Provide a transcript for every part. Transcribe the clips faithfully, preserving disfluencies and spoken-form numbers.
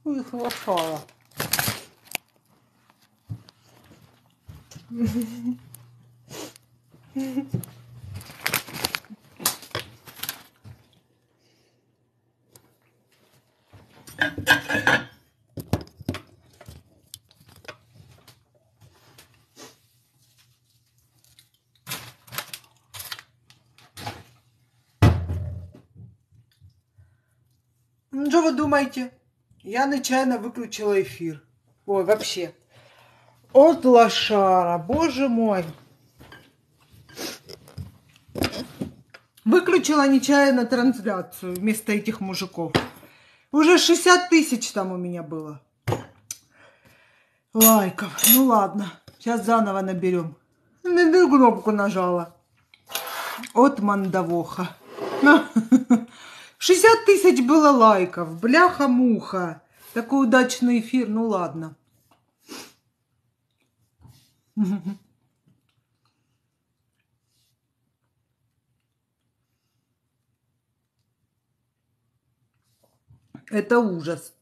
Их лошара. Ну, что вы думаете? Я нечаянно выключила эфир. Ой, вообще. От лошара, боже мой. Выключила нечаянно трансляцию вместо этих мужиков. Уже шестьдесят тысяч там у меня было лайков. Ну ладно, сейчас заново наберем. На другую кнопку нажала. От мандавоха. шестьдесят тысяч было лайков. Бляха-муха. Такой удачный эфир. Ну ладно. Это ужас.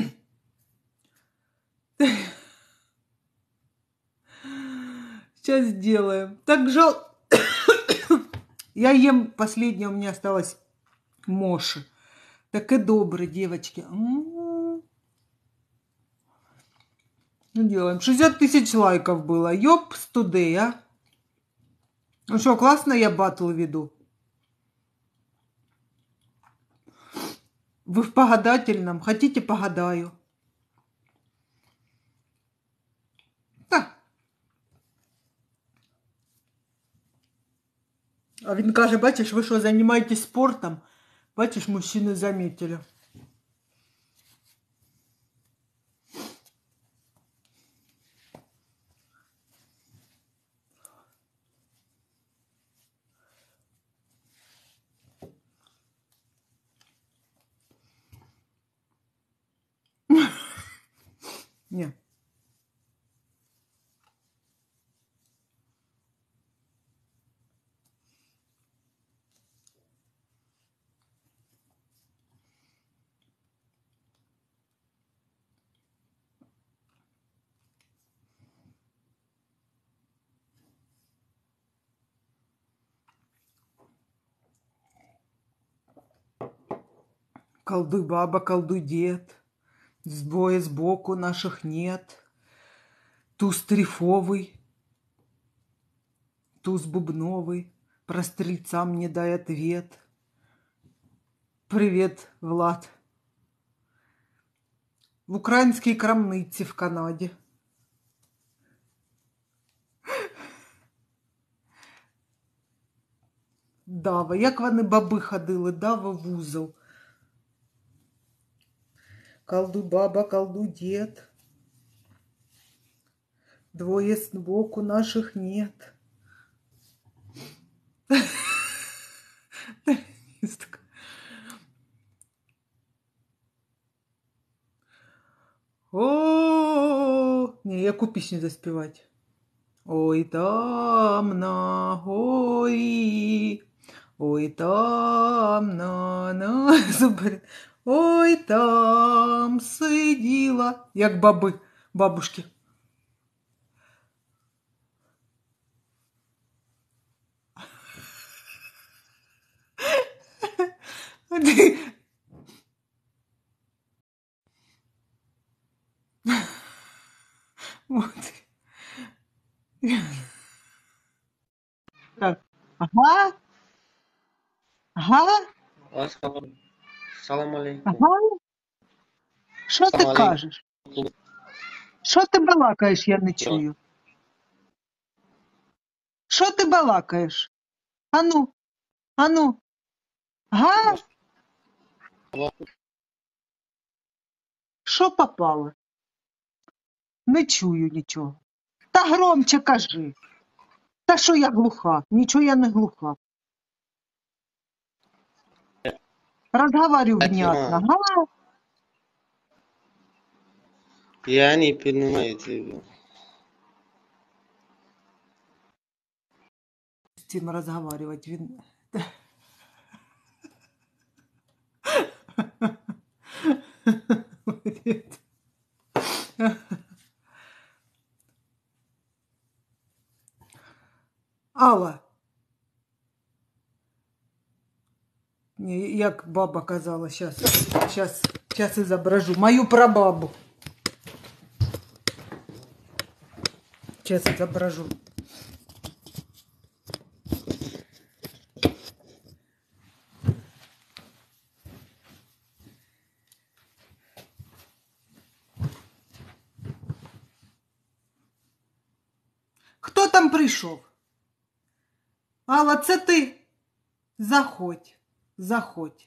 Сейчас сделаем. Так жал... Я ем последнее, у меня осталось моши. Так и добрые, девочки. Ну, делаем. шестьдесят тысяч лайков было. Ёпс тудей, а. Ну что, классно я батл веду? Вы в погадательном? Хотите, погадаю? Да. А він каже, бачиш, ви що, займаєтесь спортом? Бачиш, мужчины заметили. Не. Колдуй баба, колдуй дед, сбоя сбоку наших нет. Туз трифовый, туз бубновый, про стрельца мне дай ответ. Привет, Влад. В украинской крамниці в Канаді. Дава, як вони баби ходили, дава вузол. Колдуй баба, колдуй дед. Двое сбоку наших нет. О, не, яку пісню заспівати? Ой, там на горі, ой, там на, на, супер. Ой, там сиділа, як баби, бабушки. Вот. Так. Ага. Ага. Салам алейкум. Ага. Що ти Салам кажеш? Що ти балакаєш, я не чую. Що ти балакаєш? Ану, ану. Га? Що попало? Не чую нічого. Та громче кажи. Та що я глуха? Нічого я не глуха. Разговариваю внятно. Ага. Я не понимаю тебя. С тем разговаривать. Вин... як баба казала, сейчас, сейчас, сейчас изображу. Мою прабабу. Сейчас изображу. Хто там прийшов? Алла, це ти? Заходь, заходь.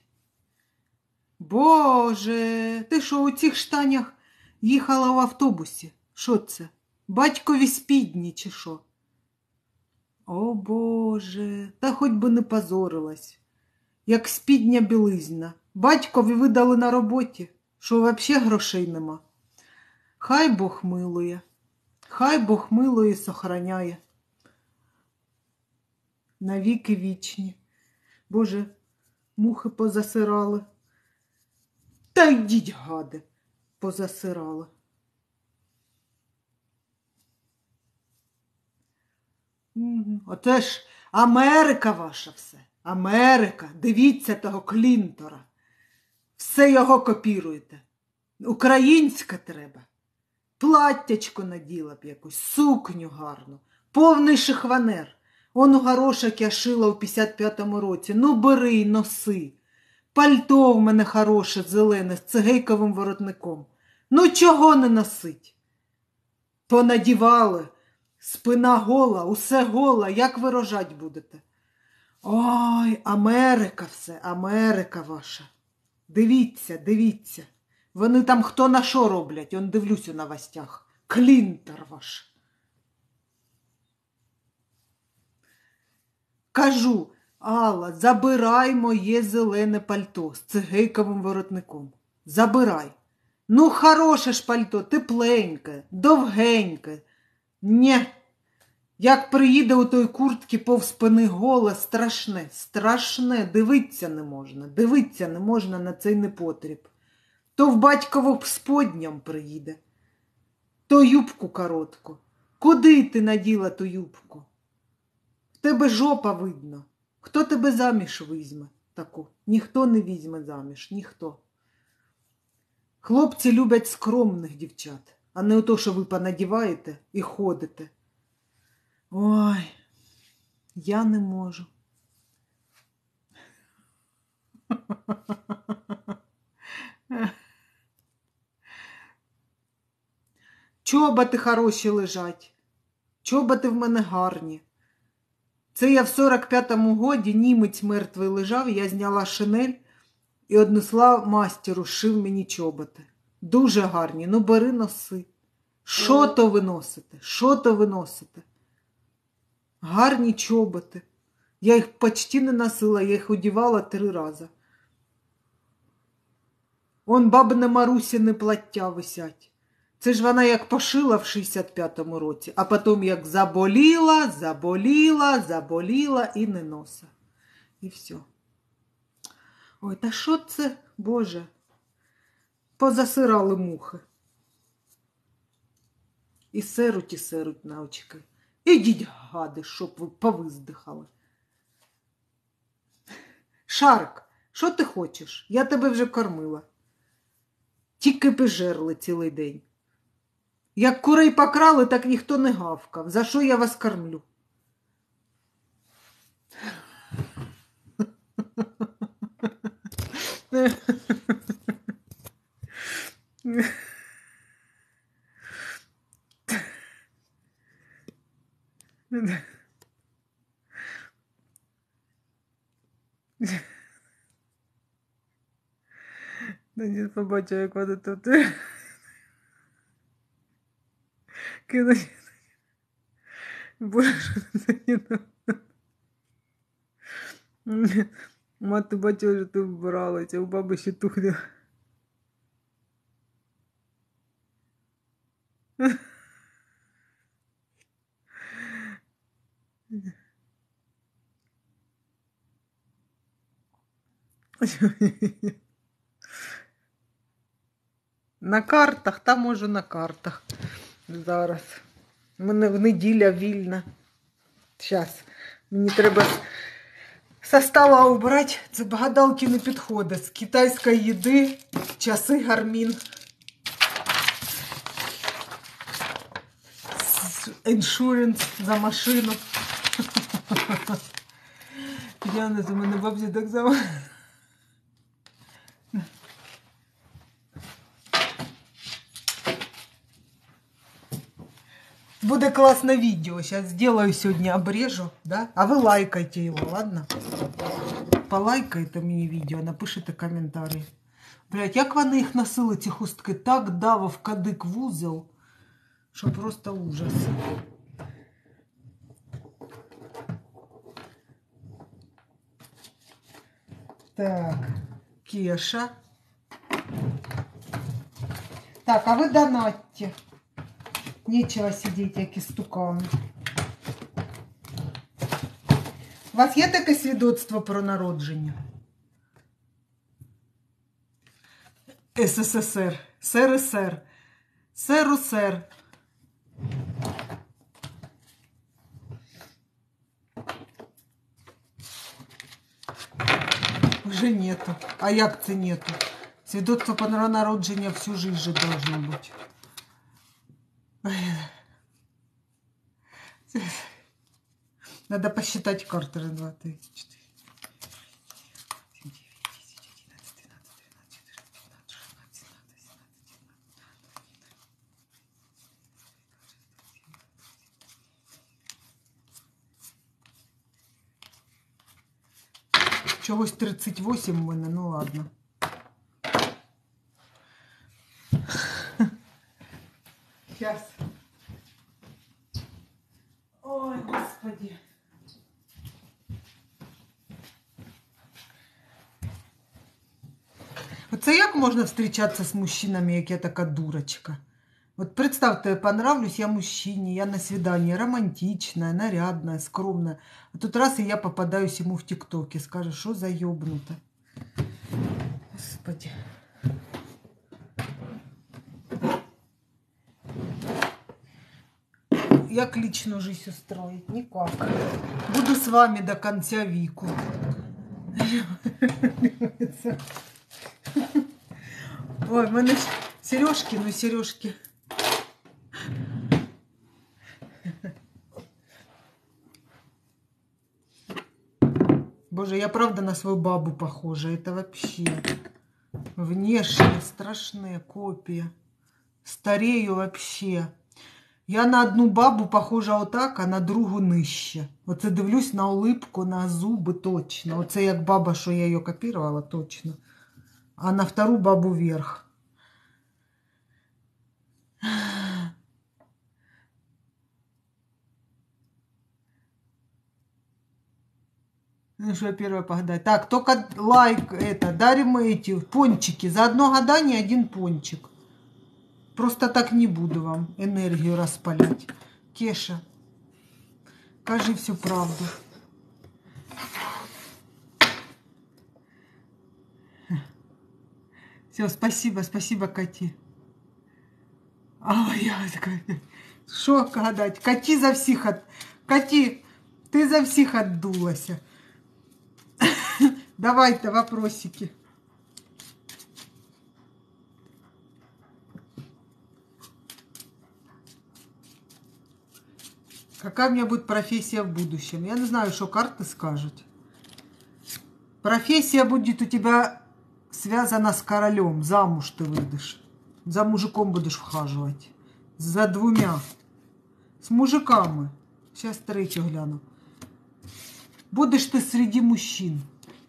Боже, ти що у цих штанях їхала в автобусі? Що це? Батькові спідні чи що? О, Боже, та хоч би не позорилась. Як спідня білизна. Батькові видали на роботі, що взагалі грошей нема. Хай Бог милує. Хай Бог милує і сохраняє. Навіки вічні. Боже, мухи позасирали. Та йдіть, гади, позасирали. Оце ж Америка ваша все. Америка. Дивіться того Клінтора. Все його копіруєте. Українська треба. Платтячко наділа б якусь, сукню гарну. Повний шихванер. Он у горошок я шила у п'ятдесят п'ятому році. Ну бери й носи. Пальто в мене хороше, зелене, з цигейковим воротником. Ну чого не носить? Понадівали. Спина гола, усе гола. Як ви рожать будете? Ой, Америка все, Америка ваша. Дивіться, дивіться. Вони там хто на що роблять, он дивлюсь у новостях. Клінтор ваш. Кажу, Алла, забирай моє зелене пальто з цигейковим воротником. Забирай. Ну, хороше ж пальто, тепленьке, довгеньке. Нє. Як приїде у той куртки повз спини голе, страшне, страшне, дивитися не можна, дивитися не можна на цей непотріб. То в батькову сподням приїде, то юбку коротку. Куди ти наділа ту юбку? В тебе жопа видно. Хто тебе заміж візьме таку? Ніхто не візьме заміж, ніхто. Хлопці люблять скромних дівчат, а не ото, що ви понадіваєте і ходите. Ой, я не можу. Чоботи хороші лежать. Чоботи в мене гарні. Це я в сорок п'ятому годі, німець мертвий лежав, я зняла шинель і однесла мастеру, шив мені чоботи. Дуже гарні, ну бери носи. Що то ви носите? Що то ви носите? Гарні чоботи. Я їх почти не носила, я їх одівала три рази. Он бабине Марусіне плаття висять. Це ж вона як пошила в шістдесят п'ятому році, а потім як заболіла, заболіла, заболіла і не носа. І все. Ой, та що це, Боже? Позасирали мухи. І серуть, і серуть на очки. Ідіть, гади, щоб ви повиздихали. Шарк, що ти хочеш? Я тебе вже кормила. Тільки б жерли цілий день. Як курей покрали, так ніхто не гавкав. За що я вас кормлю? Денис побачив, як вони тут кинуть. Боже, це не так. Мати бачила, що ти вбиралася, у баби ще тухне. На картах, та може на картах. Зараз. У мене в неділя вільна. Зараз. Мені треба Со стола убрать, це гадалки не підходить. З китайської їди, часи Гармін. Іншуренс за машину. Я не знаю, мене бабці так зовут. Буде классное видео. Сейчас сделаю сегодня, обрежу, да? А вы лайкайте его, ладно? Полайкайте мені відео, напишите коментарі. Блять, як вони їх носили, ці хустки? Так давав кадик вузол, що просто ужас. Так, Кеша. Так, а ви донатьте. Нечего сидеть, як істукани. У вас є таке свідоцтво про народження? СССР. СРСР. СРСР. Вже нету. А як це нету? Свідоцтво про народження всю жизнь должно бути. Надо посчитать карты. Раз, два, три, четыре. Чогось тридцать восемь у мене, ну ладно. Сейчас. Ой, Господи. Оце як можна зустрічатися з мужчинами, як я така дурочка? Вот представьте, понравлюсь я мужчине, я на свидание романтичная, нарядная, скромная. А тут раз и я попадаюсь ему в ТикТоке. Скажет, что за ёбнуто. Господи. Як личную жизнь устроить? Никак. Буду с вами до конца веку. Ой, в мене сережки, ну сережки. Боже, я правда на свою бабу похожа. Это вообще внешне страшная копия. Старею вообще. Я на одну бабу похожа отак, а на другу нижче. Оце дивлюсь на улыбку, на зуби точно. Оце як баба, що я її копірувала, точно. А на втору бабу вверх. Ну что, первое погадать. Так, только лайк, это, дарим эти пончики. За одно гадание один пончик. Просто так не буду вам энергию распалять. Кеша, скажи всю правду. Все, спасибо, спасибо, Кати. А я такая, что гадать? Кати за всех от... Кати, ты за всех отдулась. Давай-то вопросики. Какая у меня будет профессия в будущем? Я не знаю, что карты скажут. Профессия будет у тебя связана с королем. Замуж ты выйдешь. За мужиком будешь вхаживать. За двумя. С мужиками. Сейчас третью гляну. Будешь ты среди мужчин.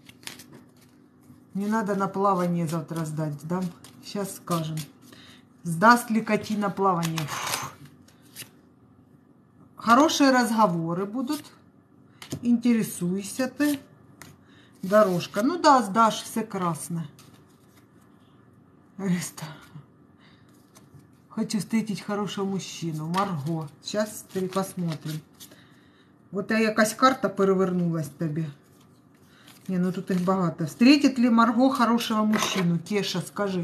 Не надо на плавание завтра сдать. Сдам. Сейчас скажем. Сдаст ли Кати на плавание? Фу. Хорошие разговоры будут. Интересуйся ты. Дорожка. Ну да, сдашь, все красное. Хочу встретить хорошего мужчину. Марго. Сейчас посмотрим. Вот я якась карта перевернулась тебе. Не, ну тут их багато. Встретит ли Марго хорошего мужчину? Кеша, скажи.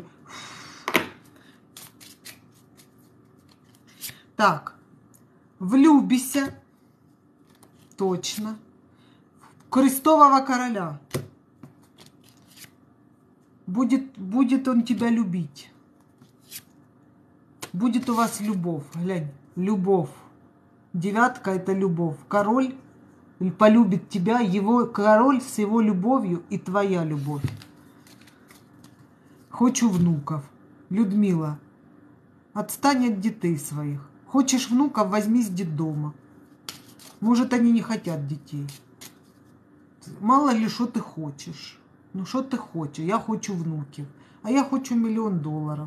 Так. Влюбися. Точно. крестового короля. Будет, будет он тебя любить. Будет у вас любовь. Глянь, любовь. Девятка – это любовь. Король полюбит тебя, его король с его любовью и твоя любовь. Хочу внуков. Людмила, отстань от детей своих. Хочешь внуков, возьми с детдома. Может, они не хотят детей. Мало ли, что ты хочешь. Ну, что ты хочешь? Я хочу внуків. А я хочу миллион долларов.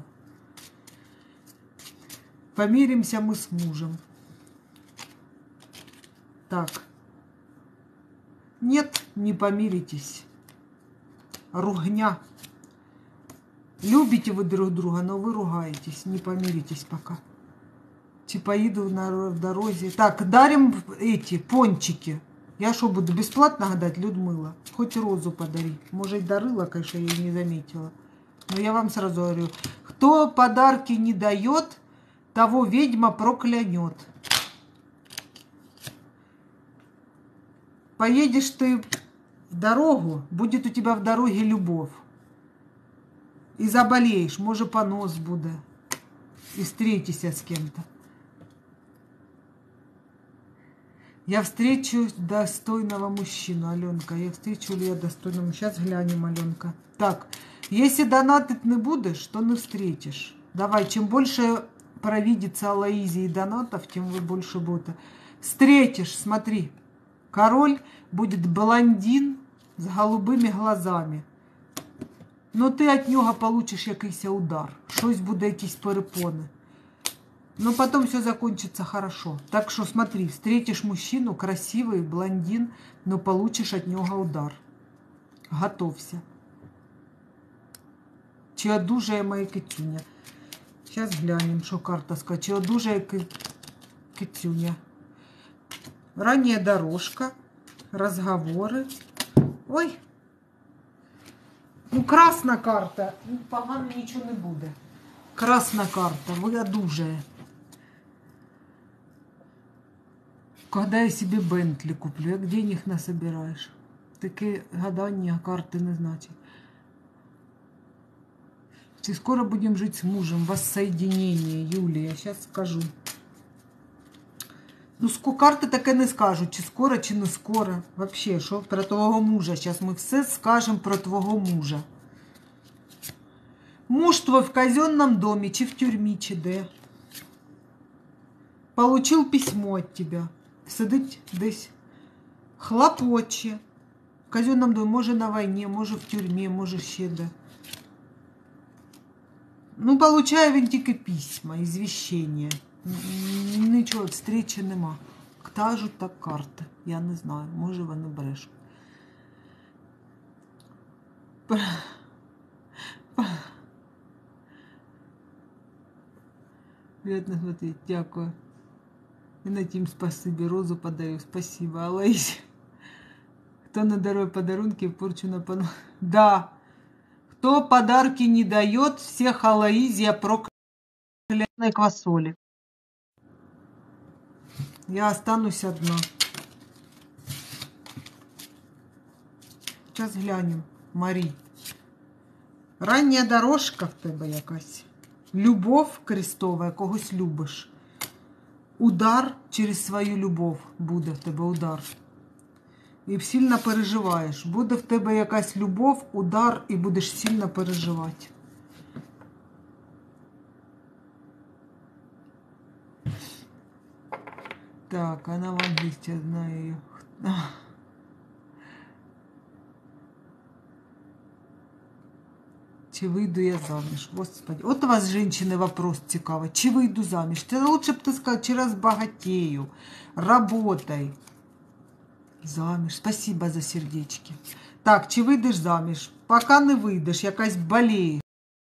Помиримся мы с мужем. Так. Нет, не помиритесь. Ругня. Любите вы друг друга, но вы ругаетесь. Не помиритесь пока. Чи поеду на дороге. Так, дарим эти пончики. Я что, буду бесплатно гадать, Людмила? Хоть розу подари. Может, дарила, конечно, я не заметила. Но я вам сразу говорю. Кто подарки не дает, того ведьма проклянет. Поедешь ты в дорогу, будет у тебя в дороге любовь. И заболеешь, может, понос будет. И встретишься с кем-то. Я встречу достойного мужчину, Аленка. Я встречу ли я достойного? Сейчас глянем, Аленка. Так, если донатить не будешь, то не встретишь. Давай, чем больше провидится Алоизии и донатов, тем вы больше будет. Встретишь, смотри. Король будет блондин с голубыми глазами. Но ти від нього получиш якийсь удар. Щось буде, якісь перепони. Но потом все закончится хорошо. Так что смотри, встретишь мужчину, красивый, блондин, но получишь от него удар. Готовься. Чи одужає моя кицюня? Сейчас глянем, что карта скажет. Чи одужає кицюня? Ранняя дорожка, разговоры. Ой! Ну, красна карта. Ну, погано нічого не буде. Красна карта. Ви одужає. Когда я себе Бентли куплю, як денег насобираєш? Таке гадання карти не значить. Чи скоро будем жить с мужем? Воссоединение, Юлия. Сейчас скажу. Ну, карти таке не скажуть, чи скоро, чи не скоро. Вообще, що про твого мужа. Зараз ми все скажемо про твого мужа. Муж твой в казенном доме, чи в тюрмі, чи де. Получил письмо от тебя. Сидить десь. Хлопоче. В казенном доме, може на війні, може в тюрмі, може ще де. Ну, получає він тільки письма, ізвіщення. Нічого, встречі нема. Кажуть так карти. Я не знаю, може вони брешуть. Приятно смотреть, дякую. И на тим спасибо, розу подаю, спасибо, Алаисе. Кто на дороге подарунки, порчу на пану. Да. Кто подарки не дает, всех Алаизия проклятной квасоли. Я останусь одна. Сейчас глянем, Марі. Рання дорожка в тебе якась. Любов крестова, когось любиш. Удар через свою любов буде в тебе удар. І сильно переживаєш. Буде в тебе якась любов, удар, і будеш сильно переживати. Так, она в английском, я знаю ее. Чи выйду я замуж? Господи. Вот у вас, женщины, вопрос цікавий. Чи выйду замуж? Ты лучше бы ты сказал, чи разбогатею. Работай. Замуж. Спасибо за сердечки. Так, чи выйдешь замуж? Пока не выйдешь, якась болеешь.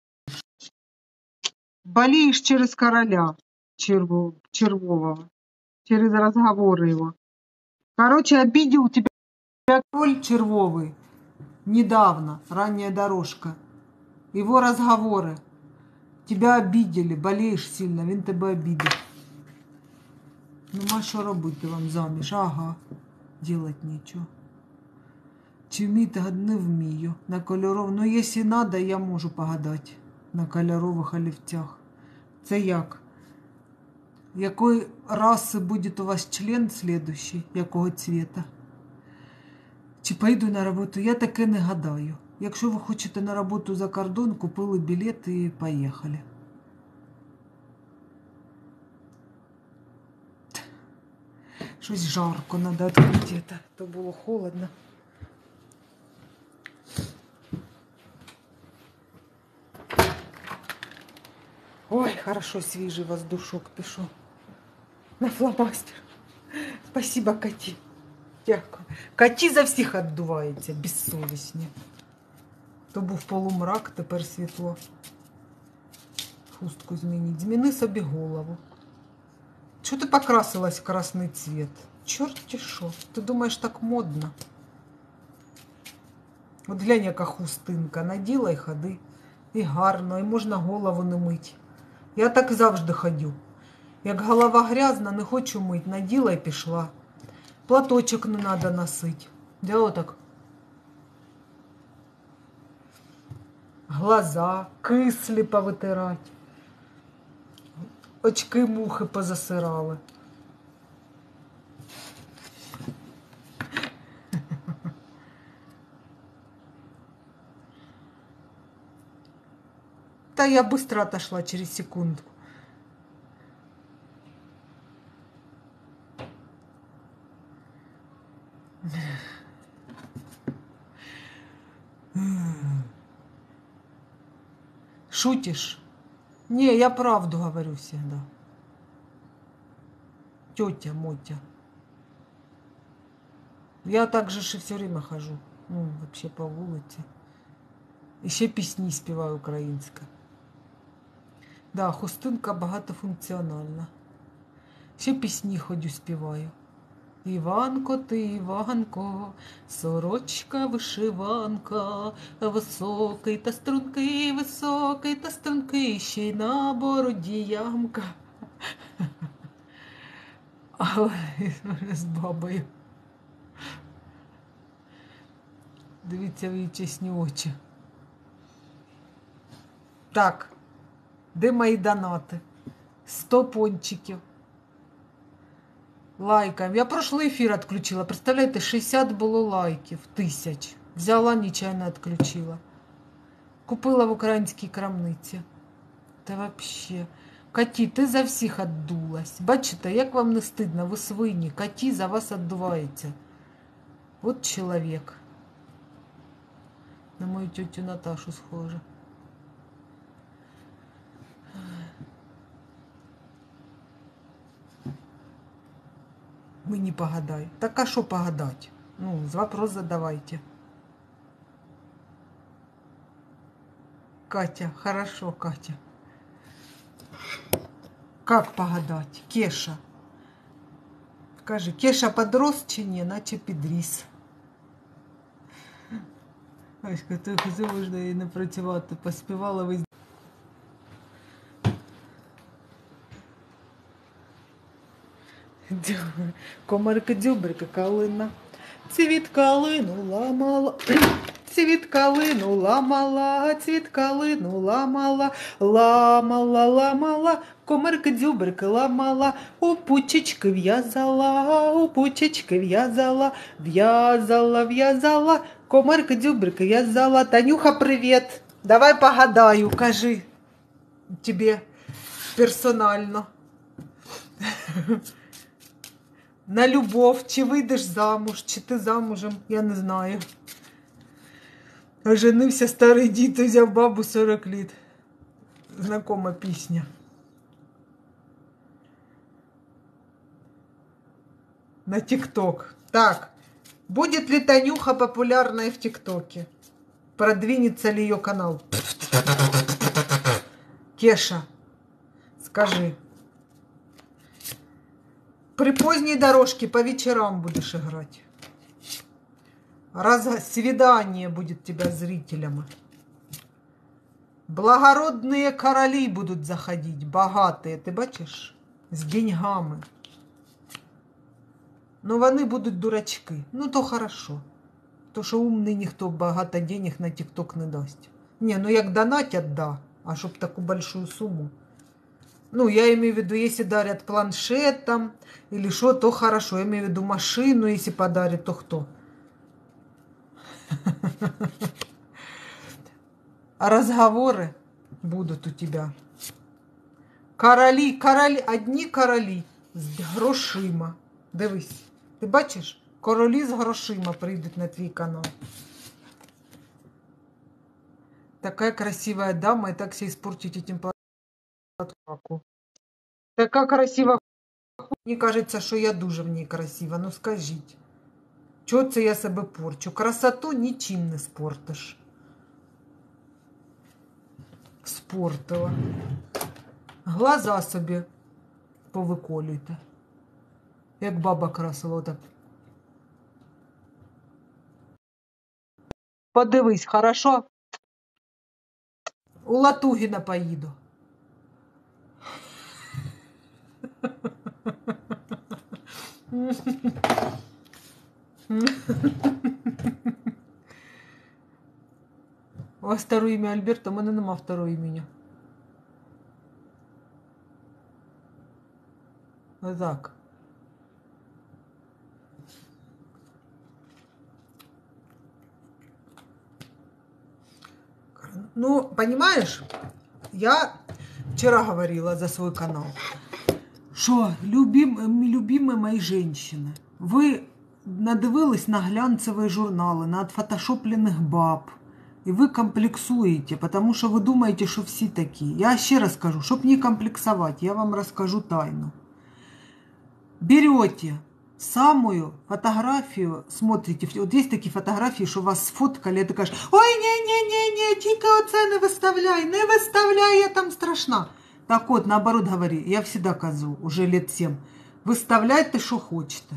Болеешь через короля червов, червового. Через разговоры его. Короче, обидел тебя король червовый. Недавно. Ранняя дорожка. Его разговоры. Тебя обидели. Болеешь сильно. Він тебе обидел. Ну, а що робити вам заміж? Ага. Делать нічого. Чи вміти не вмію. На кольоров... Ну, якщо треба, я можу погадати на кольорових олівцях. Це як? Якої раси буде у вас член слідущий? Якого цвіта? Чи поїду на роботу? Я таке не гадаю. Якщо ви хочете на роботу за кордон, купили білет і поїхали. Щось жарко, треба відкрити це. То було холодно. Ой, хорошо, свіжий воздушок пішов. На фломастер. Спасибо, Каті. Дякую. Каті за всіх віддувається, безсовісні. То був полумрак, тепер світло. Хустку змініть. Зміни собі голову. Чого ти покрасилась в красний цвіт? Чорт що? Ти думаєш, так модно? От глянь, яка хустинка. Наділа і ходи. І гарно, і можна голову не мить. Я так завжди ходю. Як голова грязна, не хочу мить. Наділа і пішла. Платочок не треба носити. Де отак? Глаза, кислі повитирати. Очки мухи позасирали. Та я быстро отошла через секунду. Шутишь? Не, я правду говорю всегда. Тетя Мотя. Я так же и все время хожу. Ну, вообще по улице. Еще пісні співаю українська. Да, хустинка багатофункціональна. Ще пісні ходю співаю. Іванко, ти, Іванко, сорочка вишиванка, високий та стрункий, високий та стрункий, ще й на бороді ямка. Але з бабою. Дивіться в її чесні очі. Так, де мої донати? Сто пончиків. Лайкаємо. Я прошлий ефір відключила. Представляєте, шістдесят було лайків. Тисяч. Взяла, нечайно відключила. Купила в українській крамниці. Та вообще. Каті, ти за всіх віддулась. Бачите, як вам не стидно? Ви свині. Каті за вас віддувається. От чоловік. На мою тетю Наташу схоже. Мені погадай. Так а що погадать? Ну, вопрос задавайте. Катя, хорошо, Катя. Как погадать? Кеша. Скажи, Кеша подрос чи ні, наче підріс. Ось, коли можна її не працювати, поспівала весь. Комарка-дзюбрика калина, цвіт калину ламала, цвіт калину ламала, цвіт калину ламала, ламала, ламала, комарка-дзюбрика ламала, у пучечки в'язала, у пучечки в'язала, в'язала, в'язала, комарка-дзюбрика в'язала. Танюха, привіт! Давай погадаю, кажи тебе персонально. На любов, чи вийдеш замуж, чи ти замужем, я не знаю. Оженився старий дід, взяв бабу сорок літ. Знакома пісня. На ТикТок. Так, будет ли Танюха популярной в ТикТоке? Продвинется ли ее канал? Кеша, скажи. При поздней дорожке по вечерам будешь играть. Раз свидание будет тебя с зрителями. Благородные короли будут заходить, богатые, ты бачиш? С деньгами. Но вони будуть дурачки. Ну то хорошо. То, що умний ніхто багато денег на TikTok не дасть. Ні, ну як донатять, да. А щоб таку большую сумму. Ну, я имею в виду, если дарят планшет там, или что, то хорошо. Я имею в виду машину, если подарят, то кто? А разговоры будут у тебя. Короли, короли, одні королі з грошима. Дивись, ти бачиш? Королі з грошима прийдуть на твій канал. Такая красивая дама, и так себя испортить этим платком. Така красива. Мені кажеться, що я дуже в ній красива. Ну скажіть, чого це я себе порчу? Красоту нічим не спортиш. Спортила. Глаза собі повиколюйте. Як баба красила отак. Подивись, хорошо? У Латугіна поїду. У вас второе ім'я Альберт, у мене нема второго імені. Ось так. Ну, понимаешь, я вчера говорила за свой канал, что любим, любимые мои женщины, вы надивились на глянцевые журналы, на отфотошопленных баб, и вы комплексуете, потому что вы думаете, что все такие. Я ще раз скажу, чтобы не комплексовать, я вам расскажу тайну. Берете самую фотографию, смотрите, вот есть такие фотографии, что вас сфоткали, и ты кажешь, ой, не-не-не-не, тільки оце не виставляй, не виставляй, я там страшна. Так от, наоборот говорю, я всегда кажу, уже лет сім, виставляйте, що хочете.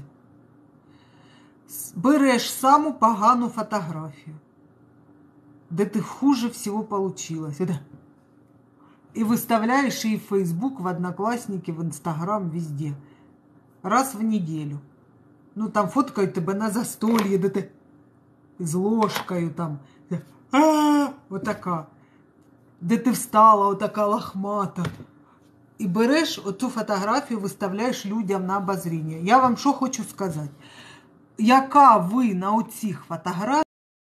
Береш саму погану фотографію, де ти хуже всего получилось. И выставляешь и в Facebook, в Одноклассники, в Инстаграм, везде. Раз в неделю. Ну, там фоткають тебе на застолье, де ти з ложкою там. Вот така. Де ти встала, отака лохмата. І береш оцю фотографію, виставляєш людям на обозріння. Я вам що хочу сказати. Яка ви на оцих фотографіях,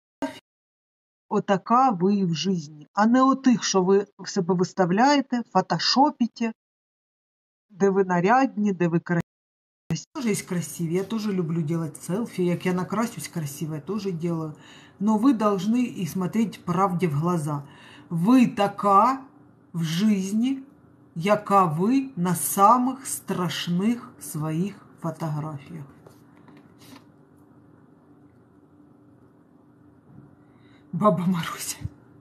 отака ви в житті. А не отих, що ви в себе виставляєте, фотошопите, де ви нарядні, де ви красиві. Тоже есть красивее. Я тоже люблю делать селфи. Як я накрасюсь красиво, я тоже делаю. Но вы должны и смотреть правде в глаза. Ви така в жизни, яка ви на самих страшних своїх фотографіях. Баба Маруся.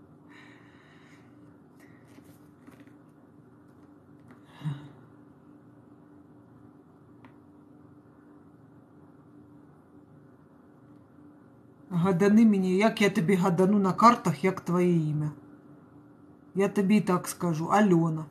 Гадани мені, як я тобі гадану на картах, як твоє ім'я. Я тобі і так скажу. Альона.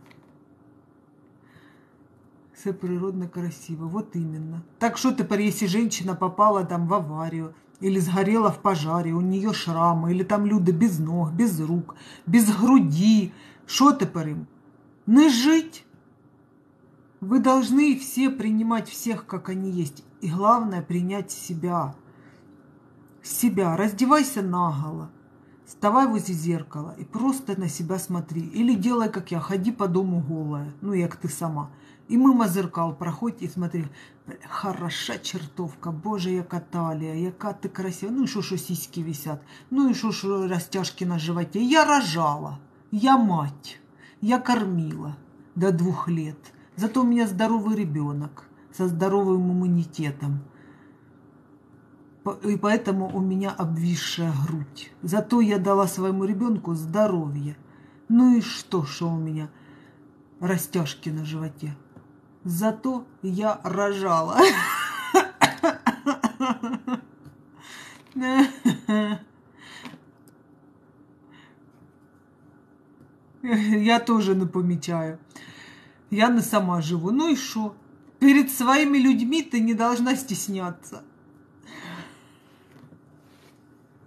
Все природно красиво. Вот именно. Так что теперь, если женщина попала там в аварию, или сгорела в пожаре, у нее шрамы, или там люди без ног, без рук, без груди, что теперь им? Не жить. Вы должны все принимать всех, как они есть. И главное, принять себя. Себя. Раздевайся наголо. Вставай возле зеркала и просто на себя смотри. Или делай, как я, ходи по дому голая. Ну, як ты сама. И мимо зеркал проходь и смотри. Хороша чертовка, боже, яка талія, яка ти красива. Ну, и шо, шо сиськи висят. Ну, и шо, шо растяжки на животе. Я рожала. Я мать. Я кормила до двух лет. Зато у меня здоровый ребенок со здоровым иммунитетом. И поэтому у меня обвисшая грудь. Зато я дала своему ребенку здоровье. Ну и что, что у меня растяжки на животе? Зато я рожала. Я тоже не помечаю. Я не сама живу. Ну и что? Перед своими людьми ты не должна стесняться.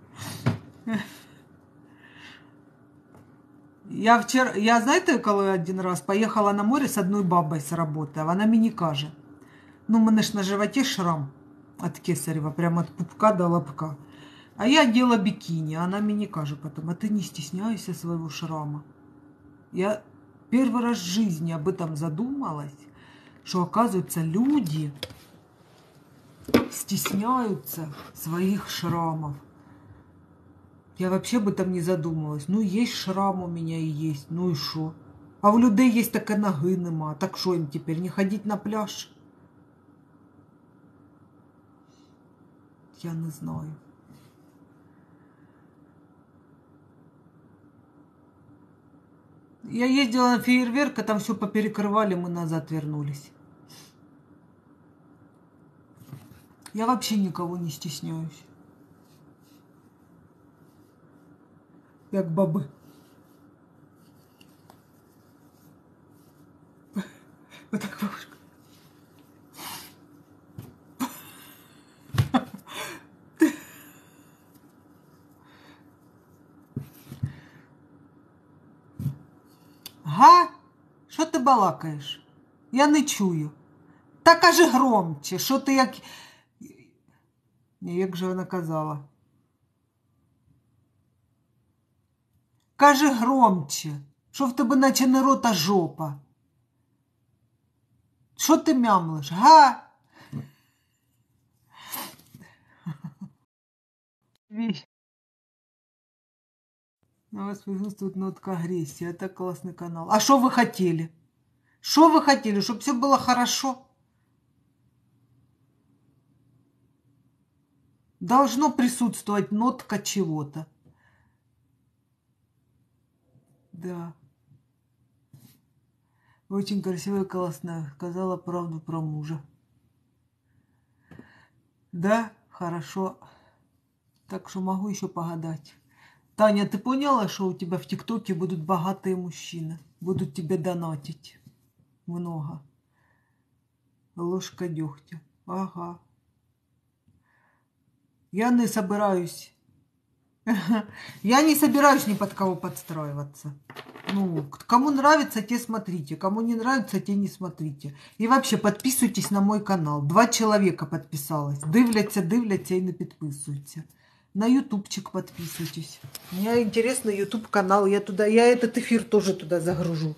Я вчера, я, знаєте, коли один раз поїхала на море з одною бабою з роботи, а вона мені каже, ну, у мене ж на животі шрам от кесарева, прямо от пупка до лобка. А я одела бикини, она мне каже потом, а ты не стесняйся своего шрама. Я первый раз в жизни об этом задумалась, что, оказывается, люди стесняются своих шрамов. Я вообще об этом не задумалась. Ну, есть шрам у меня и есть, ну и что? А у людей есть таке ноги нема. Так что им теперь, не ходить на пляж? Я не знаю. Я ездила на фейерверк, а там все поперекрывали, мы назад вернулись. Я вообще никого не стесняюсь. Як баби. Вот так, бабушка. Га? Що ти балакаєш? Я не чую. Та кажи громче, що ти як... Ні, як же вона казала? Кажи громче, що в тебе наче не рот, а жопа. Що ти мямлиш? Га? На вас присутствует нотка агрессии. Это классный канал. А что вы хотели? Что вы хотели? Чтобы все было хорошо? Должно присутствовать нотка чего-то. Да. Очень красивая, классная. Сказала правду про мужа. Да, хорошо. Так что могу еще погадать. Таня, ты поняла, что у тебя в ТикТоке будут богатые мужчины? Будут тебе донатить. Много. Ложка дегтя. Ага. Я не собираюсь. Я не собираюсь ни под кого подстраиваться. Ну, кому нравится, те смотрите. Кому не нравится, те не смотрите. И вообще подписывайтесь на мой канал. Два человека подписалось. Дивляться, дивляться и не подписываются. На ютубчик подписывайтесь. У меня интересный ютуб канал. Я туда, я этот эфир тоже туда загружу.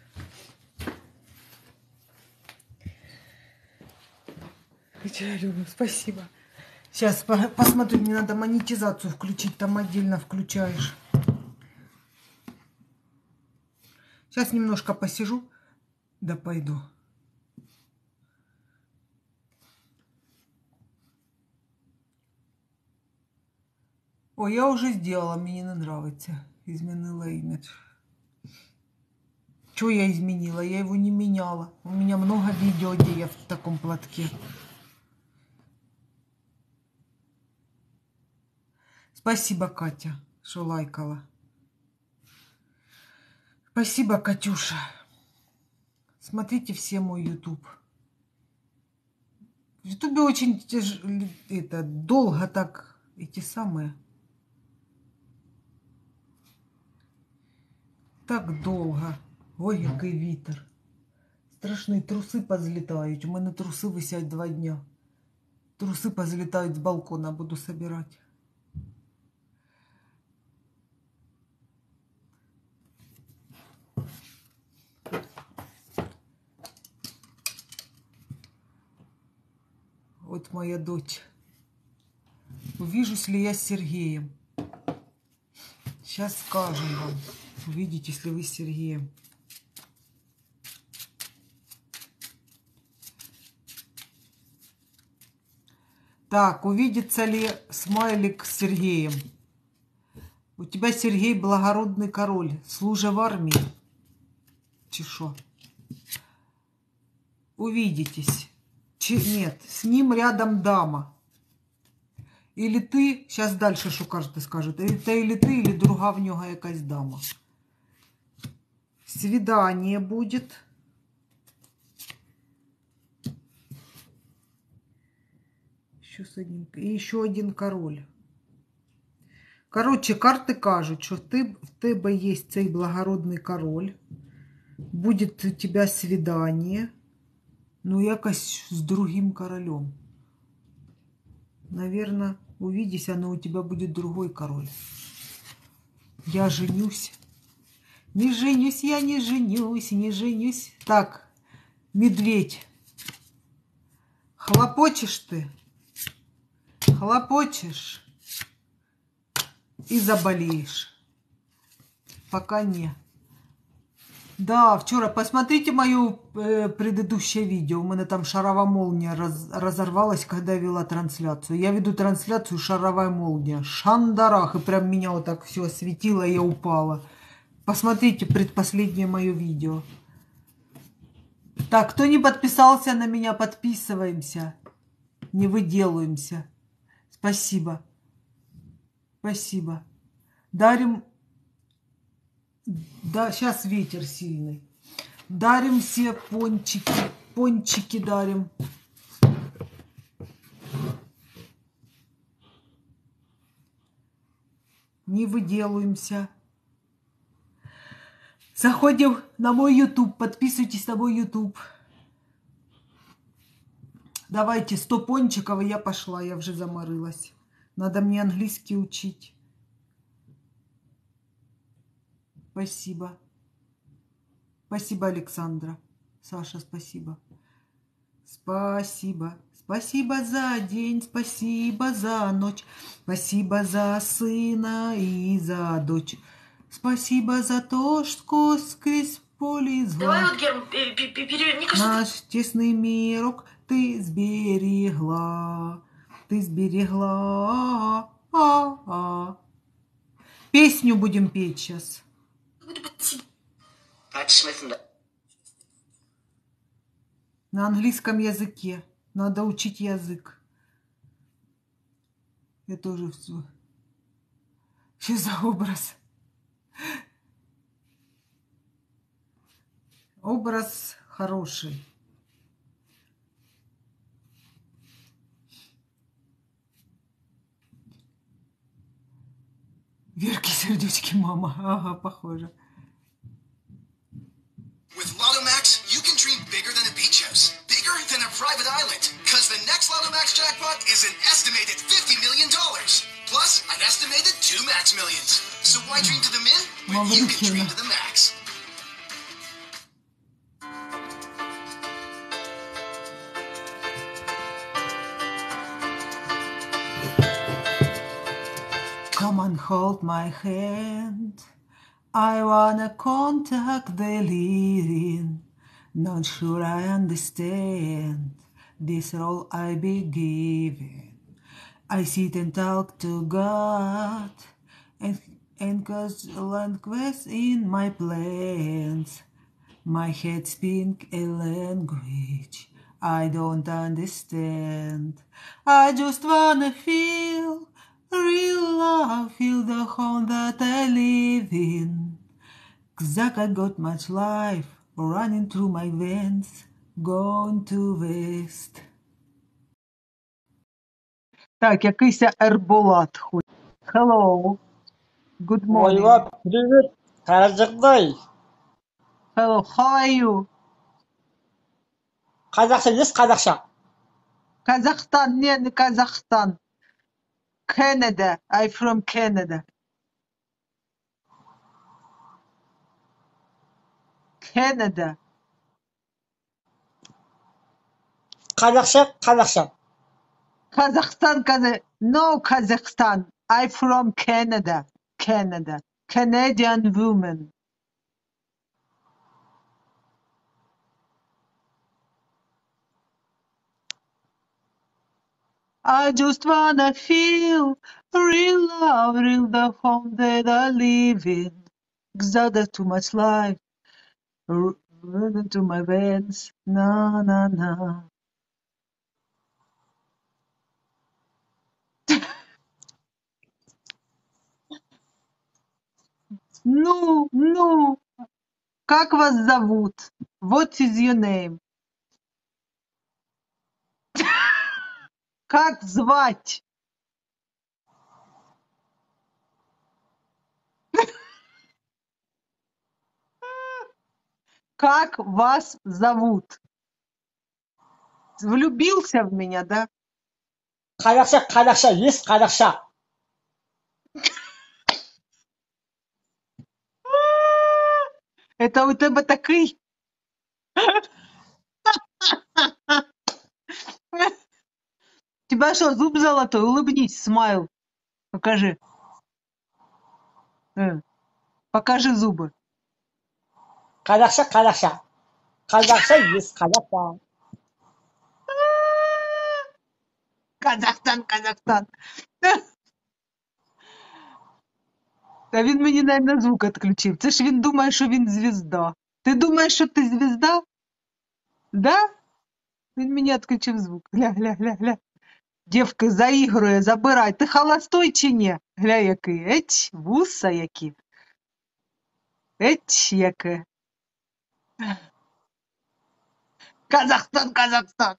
Спасибо. Сейчас посмотрю, мне надо монетизацию включить, там отдельно включаешь. Сейчас немножко посижу, да пойду. О, я уже сделала, мне не нравится. Изменила имидж. Что я изменила? Я его не меняла. У меня много видео, где я в таком платке. Спасибо, Катя, что лайкала. Спасибо, Катюша. Смотрите все мой YouTube. В Ютубе очень тяж... это, долго так эти самые. Так довго. Ой, який вітер. Страшні труси позлітають. У мене труси висять два дня. Труси позлітають з балкона, буду собирати. Вот моя дочь. Увижусь ли я с Сергеем? Сейчас скажем вам. Увидитесь ли вы с Сергеем. Так, увидится ли смайлик с Сергеем? У тебя, Сергей, благородный король. Служа в армии. Чешо. Увидитесь. Чи... Нет, с ним рядом дама. Или ты, сейчас дальше що кажете, скажуть, это или ты, или друга в нього якась дама. Свидание будет. Еще, с одним... И еще один король. Коротше, карти кажуть, що ти, в тебе є цей благородний король, буде у тебе свидання, ну якось з другим королем. Наверное, увидишься, но у тебя будет другой король. Я женюсь. Не женюсь, я не женюсь, не женюсь. Так, медведь. Хлопочешь ты? Хлопочешь и заболеешь. Пока не. Да, вчера посмотрите мое э, предыдущее видео. У меня там шаровая молния раз, разорвалась, когда я вела трансляцию. Я веду трансляцию шаровая молния. Шандарах. И прям меня вот так все осветило, и я упала. Посмотрите предпоследнее мое видео. Так, кто не подписался на меня, подписываемся. Не выделываемся. Спасибо. Спасибо. Дарим... Да, сейчас ветер сильный. Дарим все пончики. Пончики дарим. Не выделываемся. Заходим на мой YouTube. Подписывайтесь на мой YouTube. Давайте сто пончиков, и я пошла. Я уже заморылась. Надо мне английский учить. Спасибо. Спасибо, Александра. Саша, спасибо. Спасибо. Спасибо за день, спасибо за ночь. Спасибо за сына и за дочь. Спасибо за то, что сквозь поле зла. Давай вот, Герм, переведи. Мне кажется, наш тесный мирок ты сберегла. Ты сберегла. А-а. Песню будем петь сейчас. На английском языке. Надо учить язык. Я тоже все. Что за образ? Образ хороший. Верки сердечки, мама. Ага, похоже. With LottoMax, you can dream bigger than a beach house, bigger than a private island, because the next LottoMax jackpot is an estimated fifty million dollars, plus an estimated two max millions. So why dream to the min when you can dream to the max? Come and hold my hand. I wanna contact the living. Not sure I understand this role I be given. I sit and talk to God and and cause language in my plans. My head speaks a language I don't understand. I just wanna feel real love, feel the home that I live in. 'Cause I got much life running through my veins, going to west. Так, якийсь Ерболат хоч. Hello. Good morning. Ойла, привет, Каражықдай. Hello, how are you? Қазақша емес, қазақша. Kazakhstan, не, не Kazakhstan. Canada. I'm from Canada. Canada. Қазақша, қазақша. Kazakhstan, Kazakh. No, Kazakhstan. I'm from Canada. Canada. Canadian woman. I just wanna feel real love, real the home that I live in. Exhausted too much life, r- running to my veins. Na na na. Ну, ну, как вас зовут? What is your name? Как звать? Как вас зовут? Влюбился в меня, да? Қазақша, қазақша, есть қазақша. Это у тебя такой... У тебя что, зуб золотой? Улыбнись, смайл. Покажи. Э, покажи зубы. Қазақша, қазақша. Қазақша, есть қазақша. Казахстан, Казахстан. Та він мені, навіть, звук відключив. Це ж він думає, що він звізда. Ти думаєш, що ти звізда? Да? Він мені відключив звук. Гля, гля, гля, гля. Дівки заігрує, забирай. Ти холостой чи ні? Гля, який. Еть, вуса які. Еть, яке. Казахстан, Казахстан.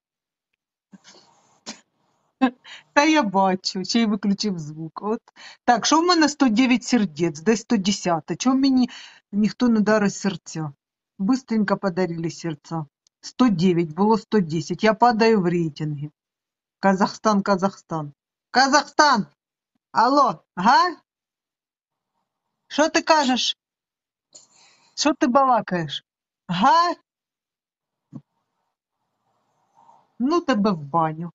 Та я бачу, ще й виключив звук. От. Так, що в мене сто дев'ять сердець, десь сто десять. Чого мені ніхто не дарить серця? Быстренько подарили серця. сто дев'ять, було сто десять. Я падаю в рейтинги. Казахстан, Казахстан. Казахстан! Алло, га? Що ти кажеш? Що ти балакаєш? Га? Ну тебе в баню.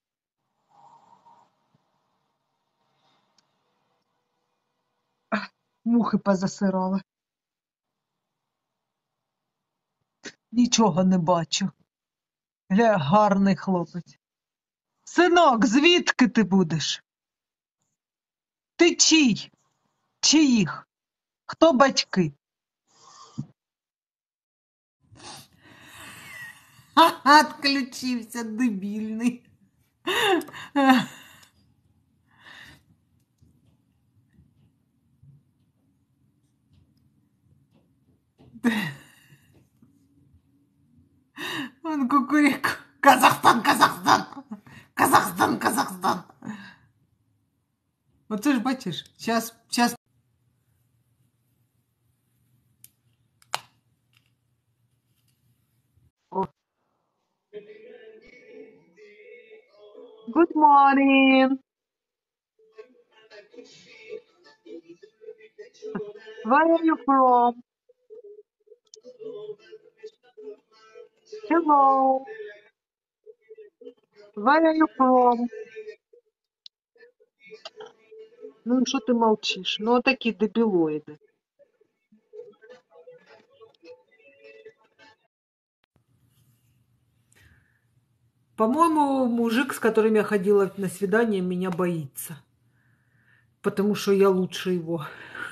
Мухи позасирали. Нічого не бачу. Гля, гарний хлопець. Синок, звідки ти будеш? Ти чий? Чиїх? Хто батьки? Отключився, дебільний. Он кукурику. Казахстан, Казахстан. Казахстан, Казахстан. Оце ж бачиш, зараз, зараз. О. Good morning. Where are you from? Hello. Where are you from? Ну и что ты молчишь? Ну, такие дебилоиды. По-моему, мужик, с которым я ходила на свидание, меня боится. Потому что я лучше его.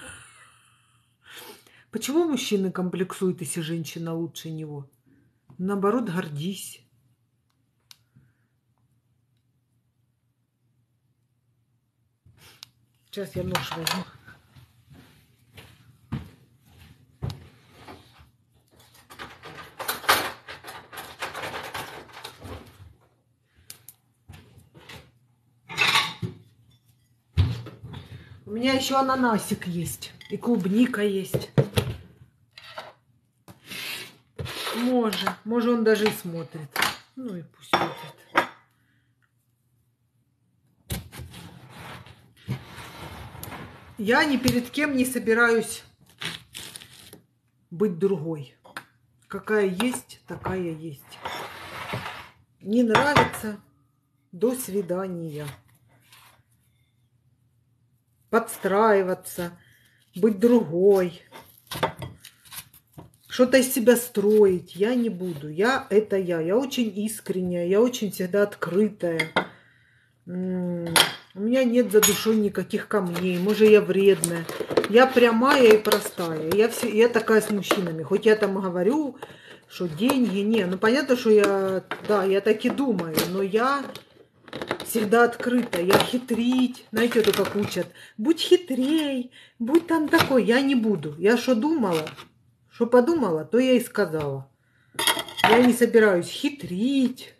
Почему мужчины комплексуют, если женщина лучше него? Наоборот, гордись. Сейчас я нож возьму. У меня еще ананасик есть. И клубника есть. Может. Может, он даже и смотрит. Ну и пусть смотрит. Я ни перед кем не собираюсь быть другой. Какая есть, такая есть. Не нравится? До свидания. Подстраиваться, быть другой, что-то из себя строить я не буду. Я это я. Я очень искренняя, я очень всегда открытая. У меня нет за душой никаких камней. Может, я вредная. Я прямая и простая. Я, все, я такая с мужчинами. Хоть я там говорю, что деньги, не. Ну, понятно, что я, да, я так и думаю. Но я всегда открыта. Я хитрить. Знаете, вот как учат. Будь хитрей, будь там такой. Я не буду. Я что думала, что подумала, то я и сказала. Я не собираюсь хитрить.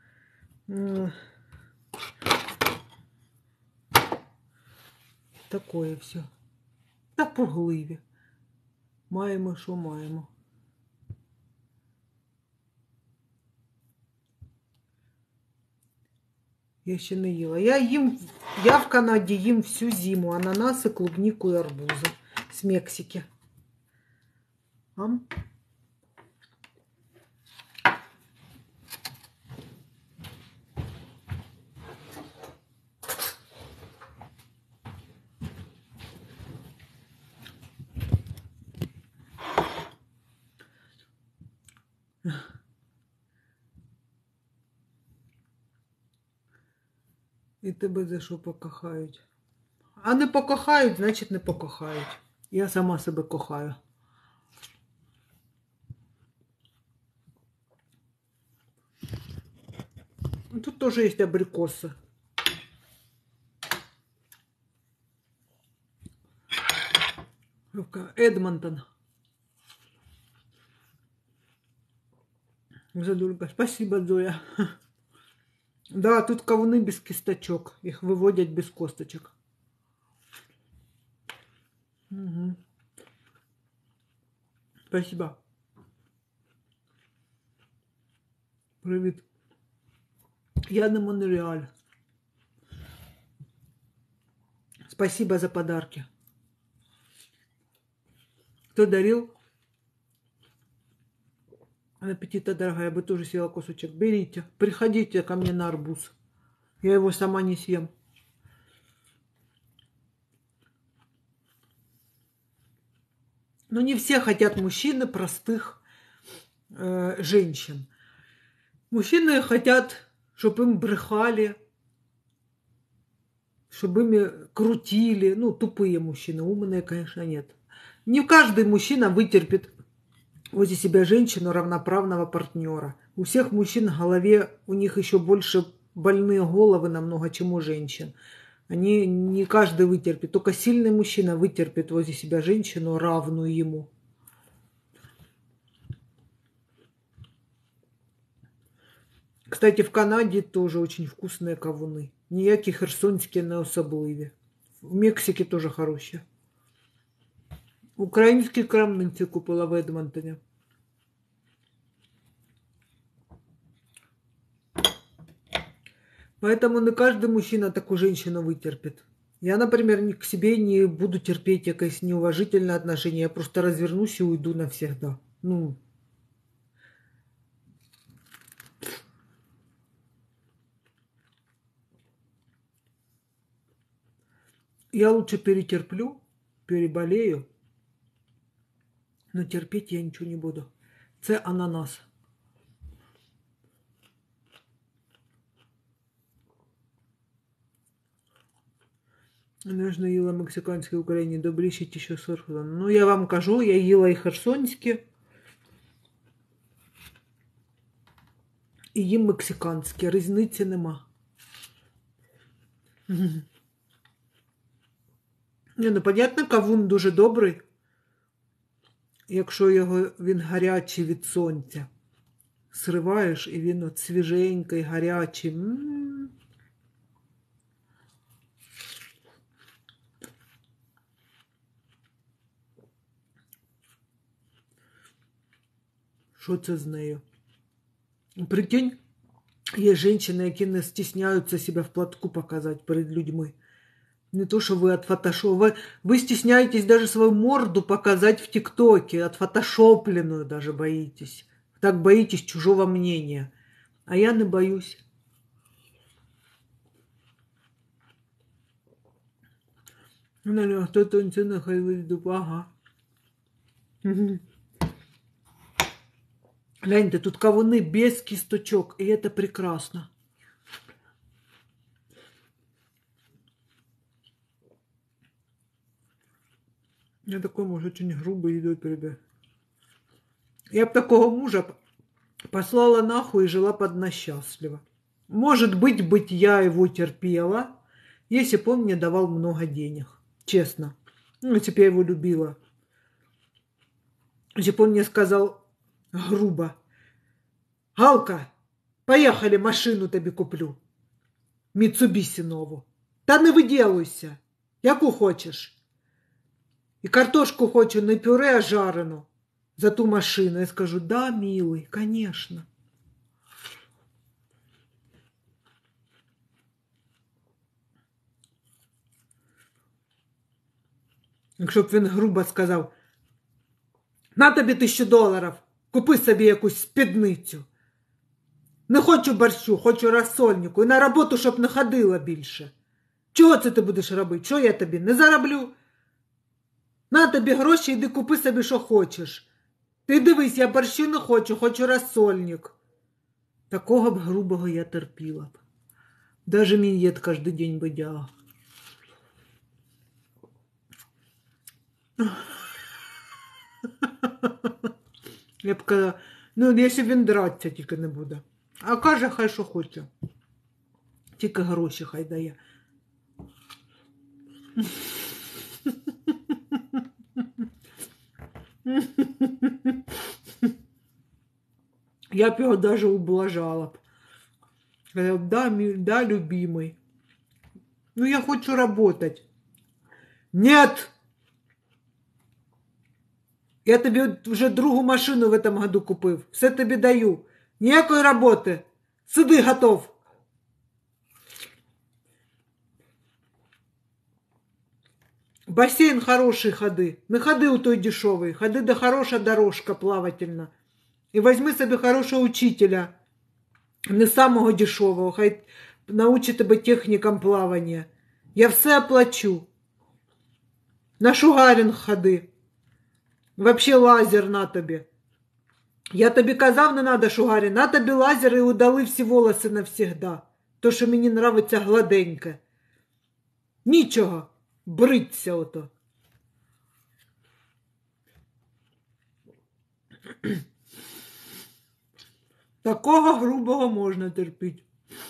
Такое все. Та пугливі. Маємо, що маємо. Я ще не їла. Я їм, я в Канаді їм всю зиму ананаси, клубнику і арбузи з Мексики. Ам? І тебе за що покохають? А не покохають, значить не покохають. Я сама себе кохаю. Тут тоже есть абрикосы. Эдмонтон. Задулька. Спасибо, Зоя. Да, тут кавуны без кисточок. Их выводят без косточек. Угу. Спасибо. Привет. Я на Монреаль. Спасибо за подарки. Кто дарил? Аппетита, дорогая, я бы тоже съела кусочек. Берите, приходите ко мне на арбуз. Я его сама не съем. Но не все хотят мужчины простых э, женщин. Мужчины хотят, чтобы им брехали, чтобы ими крутили. Ну, тупые мужчины, умные, конечно, нет. Не каждый мужчина вытерпит возле себя женщину равноправного партнера. У всех мужчин в голове, у них еще больше больные головы намного, чем у женщин. Они не каждый вытерпит. Только сильный мужчина вытерпит возле себя женщину, равную ему. Кстати, в Канаде тоже очень вкусные кавуны. Ніякі херсонські не особливі. В Мексике тоже хорошие. Українські крамниці купила в Едмонтоні. Поэтому не каждый мужчина такую женщину вытерпит. Я, например, ни к себе не буду терпеть якесь неуважительное отношение. Я просто развернусь и уйду навсегда. Ну. Я лучше перетерплю, переболею, но терпеть я ничего не буду. Це ананас. Наверное, їла мексиканські в Україні добріші ті, що сорфили. Ну, я вам кажу, я їла і херсонські, і їм мексиканські. Різниці нема. Не, ну, понятно, кавун дуже добрий, якщо його, він гарячий від сонця. Сриваєш, і він от свіженький, гарячий. М-м-м. Що це з нею? Прикинь, є жінки, які не стісняються себе в платку показати перед людьми. Не то, что вы отфотошоп... Вы, вы стесняетесь даже свою морду показать в ТикТоке. Отфотошопленную даже боитесь. Так боитесь чужого мнения. А я не боюсь. Ну, кто-то не ходит. Ага. Гляньте, тут кавуны без кисточок. И это прекрасно. Я такой муж очень грубый едой перебил. Я бы такого мужа послала нахуй и жила под нас счастливо. Может быть, быть я его терпела, если бы он мне давал много денег. Честно. Ну, если бы я его любила. Если бы он мне сказал грубо: Галка, поехали, машину тебе куплю. Митсубиси нову. Та не виділуйся. Яку хочеш. И картошку хочу на пюре, а жарену за ту машину. Я скажу: да, милый, конечно. Якщо б він грубо сказав: на тобі тисячу доларів, купи собі якусь спідницю. Не хочу борщу, хочу розсольнику. І на роботу, щоб не ходила більше. Чого це ти будеш робити? Що я тобі не зароблю? На тобі гроші, йди купи собі, що хочеш. Ти дивись, я борщу не хочу, хочу розсольник. Такого б грубого я терпіла б. Даже миньет каждый день бы делал. Я б казала, ну, якщо він дратися тільки не буде. А каже, хай що хоче. Тільки гроші хай дає. Я б його даже ублажала б. Сказала, да, да, любимый. Ну, я хочу работать. Нет! Я тобі вже другу машину в этом году купив. Все тобі даю. Ніякої роботи. Сиди, готов. Бассейн хороший ходи. Не ходи у той дешевий. Ходи, де хороша дорожка плавательна. І візьми собі хорошого учителя. Не самого дешевого. Хай научить тебе технікам плавання. Я все оплачу. На шугаринг ходи. Вообще лазер на тобі. Я тобі казав, не надо шугарі. На тобі лазер і удали всі волоси навсегда. То, що мені нравиться гладеньке. Нічого. Бриться ото. Такого грубого можна терпіти.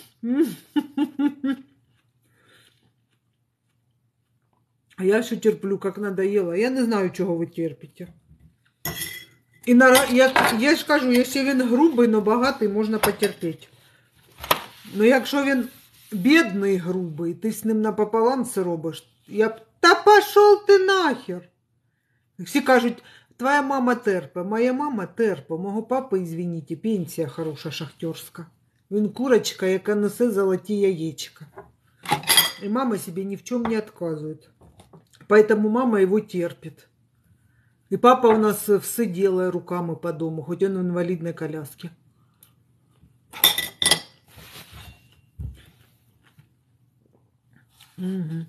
А я ще терплю, як надоело. Я не знаю, чого ви терпите. І на, я, я ж кажу, якщо він грубий, но багатий, можна потерпіти. Ну якщо він бідний, грубий, ти з ним напополам це робиш, я б, та пішов ти нахер. Всі кажуть, твоя мама терпе. Моя мама терпе. Мого папи, извините, пенсія хороша шахтерська. Він курочка, яка несе золоті яєчка. І мама себе ни в чем не отказывает. Поэтому мама его терпит. И папа у нас все делает руками по дому, хоть он в инвалидной коляске. Угу.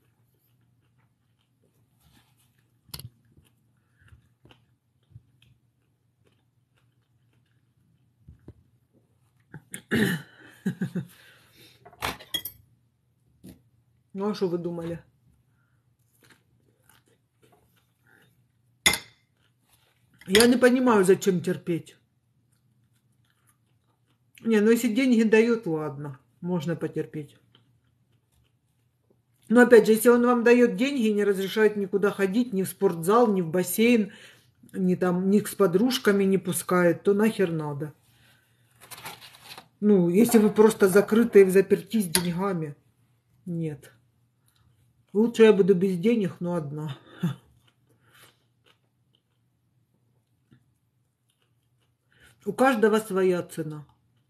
Ну, а что вы думали? Я не понимаю, зачем терпеть. Не, ну если деньги дают, ладно, можно потерпеть. Но опять же, если он вам дает деньги и не разрешает никуда ходить, ни в спортзал, ни в бассейн, ни там, ни с подружками не пускает, то нахер надо. Ну, если вы просто закрытые в заперти с деньгами, нет. Лучше я буду без денег, но одна. У каждого своя цена.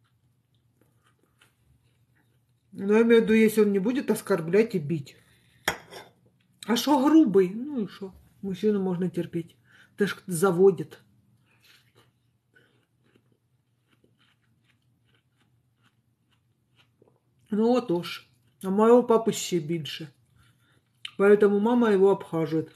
Но я имею в виду, если он не будет оскорблять и бить. А что грубый? Ну и что? Мужчину можно терпеть. Это ж заводит. Ну вот уж. А моего папы ще більше. Поэтому мама его обхаживает.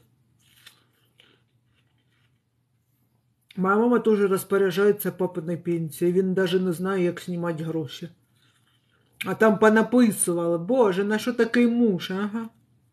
Моя мама тоже распоряжается папиной пенсией. Він даже не знає, як знімати гроші. А там понаписували. Боже, на що такий муж? Ага.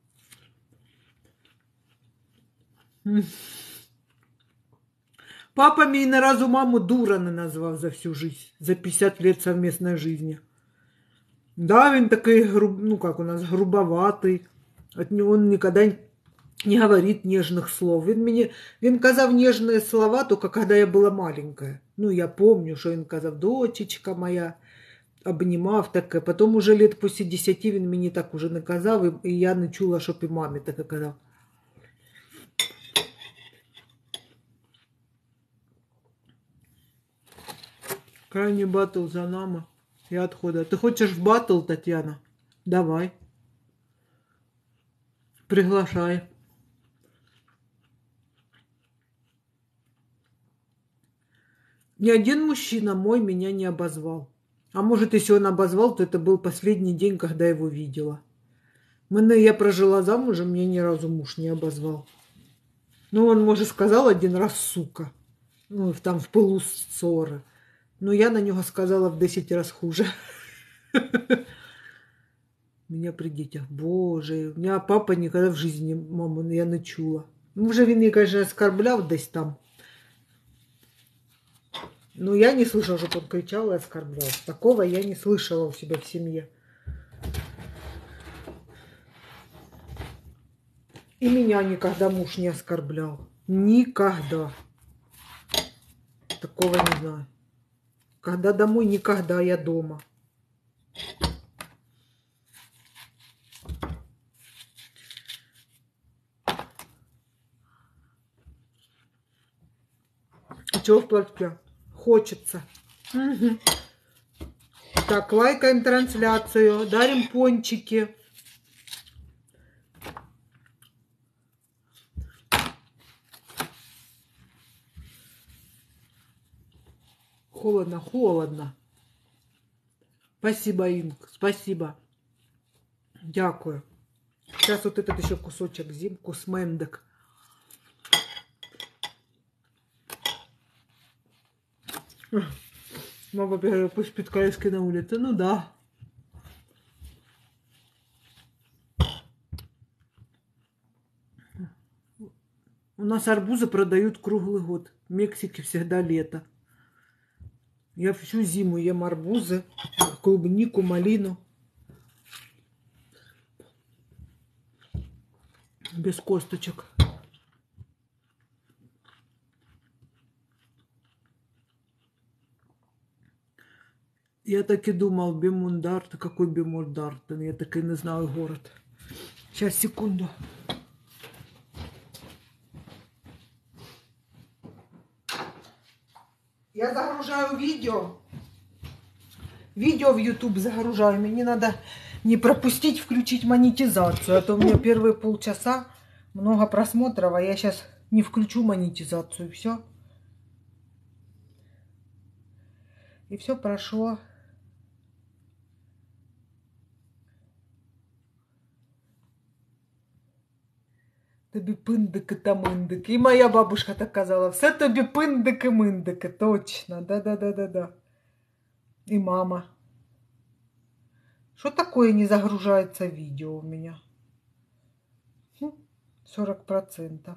Папа мій ні разу маму дура не назвав за всю жизнь. За пятьдесят лет совместной жизни. Да, він такий, груб, ну как у нас, грубоватый. От него он никогда не говорит нежных слов. Він мені, він казав нежные слова только когда я была маленькая. Ну, я помню, що він казав, дочечка моя, обнімав таке. Потім уже лет після десяти він мені так уже не казав, і я не чула, щоб і мамі таке казав. Крайний батл за нами. Я отхода. Ты хочешь в батл, Татьяна? Давай. Приглашай. Ни один мужчина мой меня не обозвал. А может, если он обозвал, то это был последний день, когда я его видела. Мене я прожила замужем, мне ни разу муж не обозвал. Ну, он, может, сказал один раз «сука». Ну, там в пылу ссоры. Но я на нього сказала в десять раз хуже. Меня при детях. Боже, у меня папа никогда в жизни, мама, я не чула. Ну, вже він її, конечно, оскорбляв десь там. Но я не слышала, чтобы он кричал и оскорблял. Такого я не слышала у себя в семье. И меня никогда муж не оскорблял. Никогда. Такого не знаю. Когда домой, никогда я дома. Чего в платке? Хочется. Угу. Так, лайкаем трансляцию, дарим пончики. Холодно, холодно. Спасибо, Инг, спасибо. Дякую. Сейчас вот этот еще кусочек зимку с мендек. Мама говорит, пусть спит коляски на улице. Ну да. У нас арбузы продают круглый год. В Мексике всегда лето. Я всю зиму ем арбузы, клубнику, малину. Без косточек. Я так и думал, Бемундарт. Какой Бемундарт? Я так и не знаю город. Сейчас, секунду. Я загружаю видео. Видео в YouTube загружаю. Мне надо не пропустить, включить монетизацию. А то у меня первые полчаса много просмотров, а я сейчас не включу монетизацию. Все. И все прошло. Тобі пиндики та миндики. І моя бабушка так казала. Все тобі пиндики, миндики. Точно. Да-да-да-да-да. И мама. Что такое не загружается видео у меня? сорок процентов.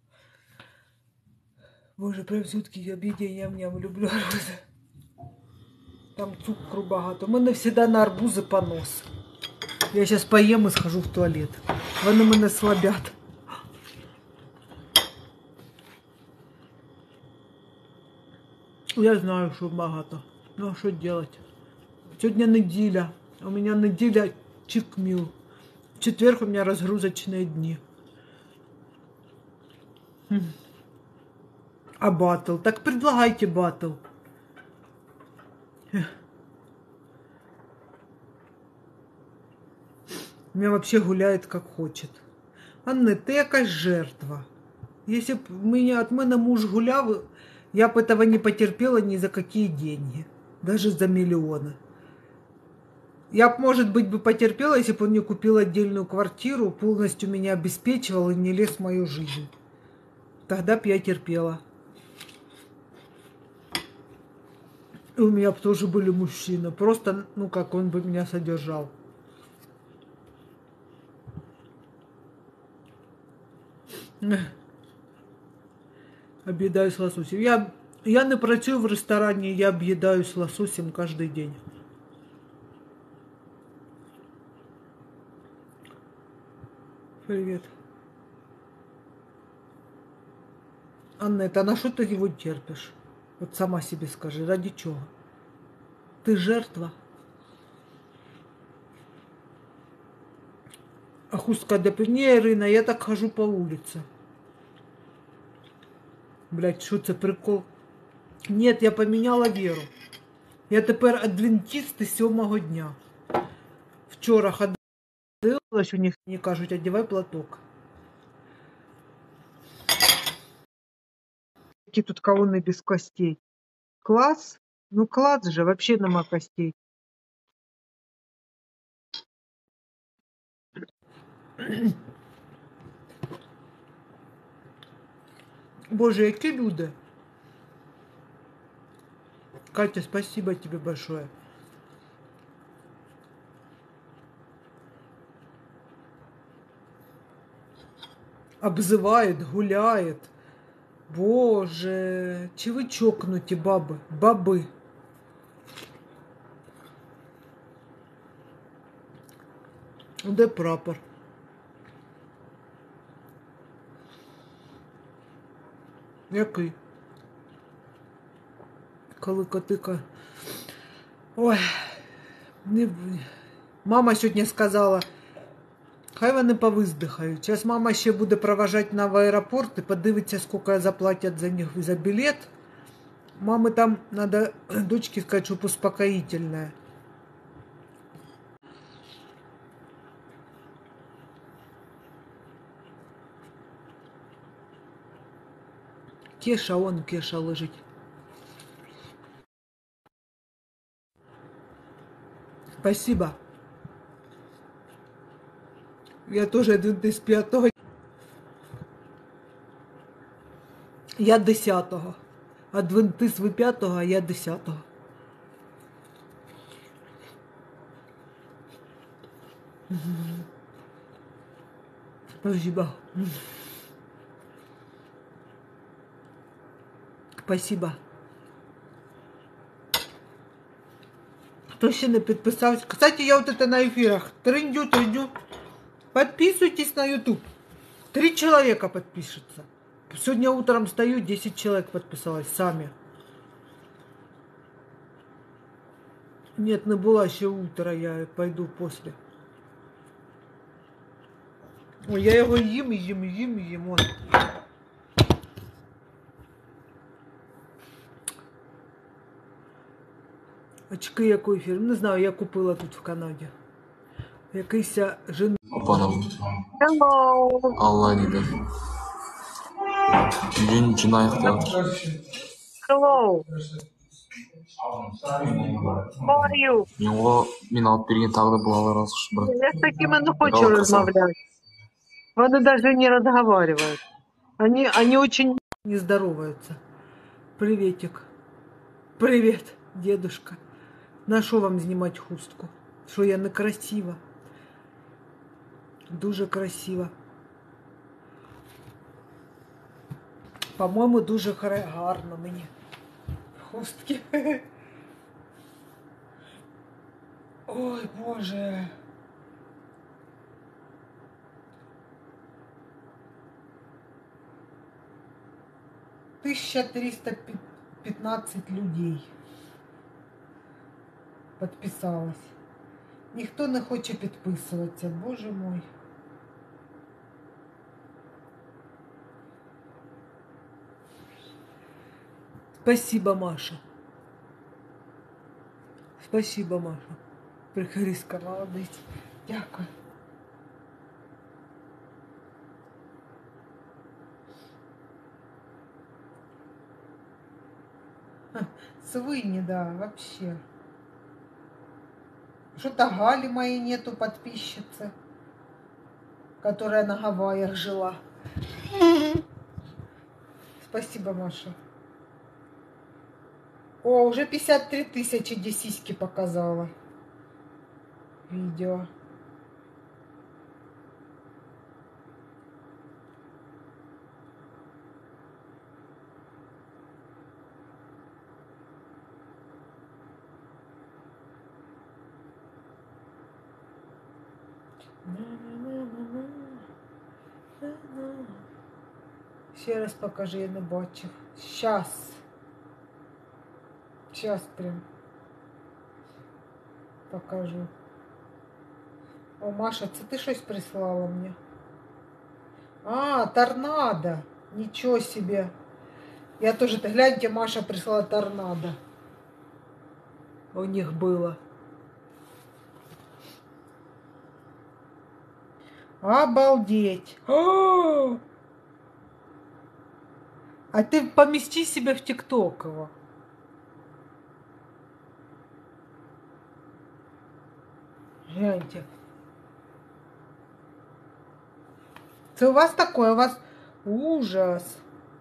Боже, прям все-таки объедение ням люблю арбузи. Там цукру багато. У мене всегда на арбузи понос. Я сейчас поем и схожу в туалет. Вони мене слабят. Я знаю, что багато. Ну, а что делать? Сегодня неделя. У меня неделя чикмил. В четверг у меня разгрузочные дни. А батл? Так предлагайте батл. У меня вообще гуляет как хочет. Анна, ты якась жертва. Если б меня, от мене муж гуляв, я бы этого не потерпела ни за какие деньги. Даже за миллионы. Я, может быть, бы потерпела, если бы он мне купил отдельную квартиру, полностью меня обеспечивал и не лез в мою жизнь. Тогда бы я терпела. И у меня бы тоже были мужчины. Просто, ну, как он бы меня содержал. Объедаюсь лососем. Я, я не працюю в ресторане, я объедаюсь лососем каждый день. Привет. Аннета, на что ты его терпишь? Вот сама себе скажи, ради чего? Ты жертва. А хустка деп... Не, Ирина, я так хожу по улице. Блять, что это прикол? Нет, я поменяла веру. Я тепер адвентист сьомого дня. Вчора ходила, у них мені кажуть, одягай платок. Які тут колонны без костей. Класс? Ну класс же, вообще нема костей. Боже, які люди. Катя, спасибо тебе большое. Обзывает, гуляет. Боже, чи ви чокнуті, баби, баби. Де прапор? Який? Коли котика. Ой, не... Мама сьогодні сказала, хай вони повиздихають. Зараз мама ще буде проважати на в аеропорт і подивиться, скільки заплатять за них за білет. Мамі там треба дочці сказати, щоб успокоїтельне. Кеша, он Кеша лежить. Спасибо. Я тоже адвентист п'ятого. Я десятого. Адвентист ви п'ятого, а я десятого. Спасибо. Спасибо. Хто ще не підписався? Кстати, я вот это на эфирах. Трындю, трындю. Подписывайтесь на YouTube. Три человека подпишется. Сегодня утром стою, десять человек подписалось сами. Нет, не было еще утро, я пойду после. Ой, я его ем, ем, ем, ем. Он. Очки якої фірми? Не знаю, я купила тут в Канаді. Якийсь жін... Панов. Hello. Алла дейді. Жин жинайықты. Hello. How are you? Мен оға мен алып берген тағы да бұл Алла разы болсын, брат. Я с такими не хочу Давай, размовлять. Они даже не разговаривают. Они, они очень... не здороваются. Приветик. Привет, дедушка. На що вам знімати хустку? Що я не красива? Дуже красива. По-моєму, дуже гарно мені. Хустки. Ой, Боже. тисяча триста п'ятнадцять людей підписалось. Ніхто не хоче підписуватися, Боже мой. Спасибо, Маша. Спасибо, Маша. Прихириска, молодець. Дякую. Свиньи, да, вообще. Что-то Гали моей нету, подписчицы, которая на Гавайях жила. Спасибо, Маша. О, уже пятьдесят три тысячи, где сиськи показала. Видео. Ще раз покажи, я не бачив. Щас. Щас прям покажу. О, Маша, це ти щось прислала мені? А, торнадо. Ничего себе. Я тоже, гляньте, Маша прислала торнадо. У них было. Обалдеть. О! А ты помести себя в ТикТок его. Гляньте. Это у вас такое, у вас ужас.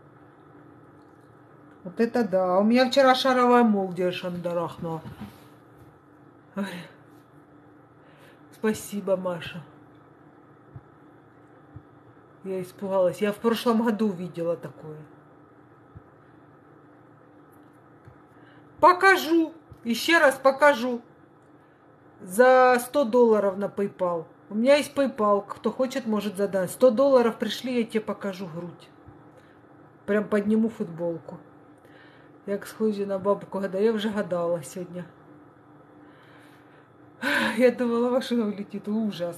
Вот это да. У меня вчера шаровая молния шандарахнула. Ой. Спасибо, Маша. Я испугалась. Я в прошлом году видела такое. Покажу. Еще раз покажу. За сто долларов на PayPal. У меня есть PayPal. Кто хочет, может задать. сто долларов пришли, я тебе покажу грудь. Прям подниму футболку. Як схожі на бабку гадаю. Я вже гадала сьогодні. Я думала, машина улетит. Ужас.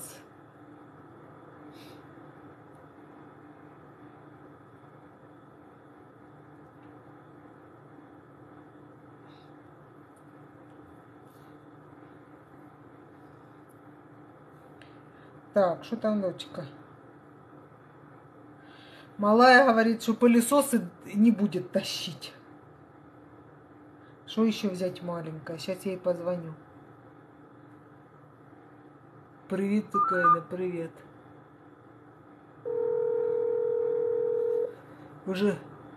Так, что там, дочка? Малая говорит, что пылесосы не будет тащить. Что еще взять маленькое? Сейчас я ей позвоню. Привет, Кайна, привет. Уже.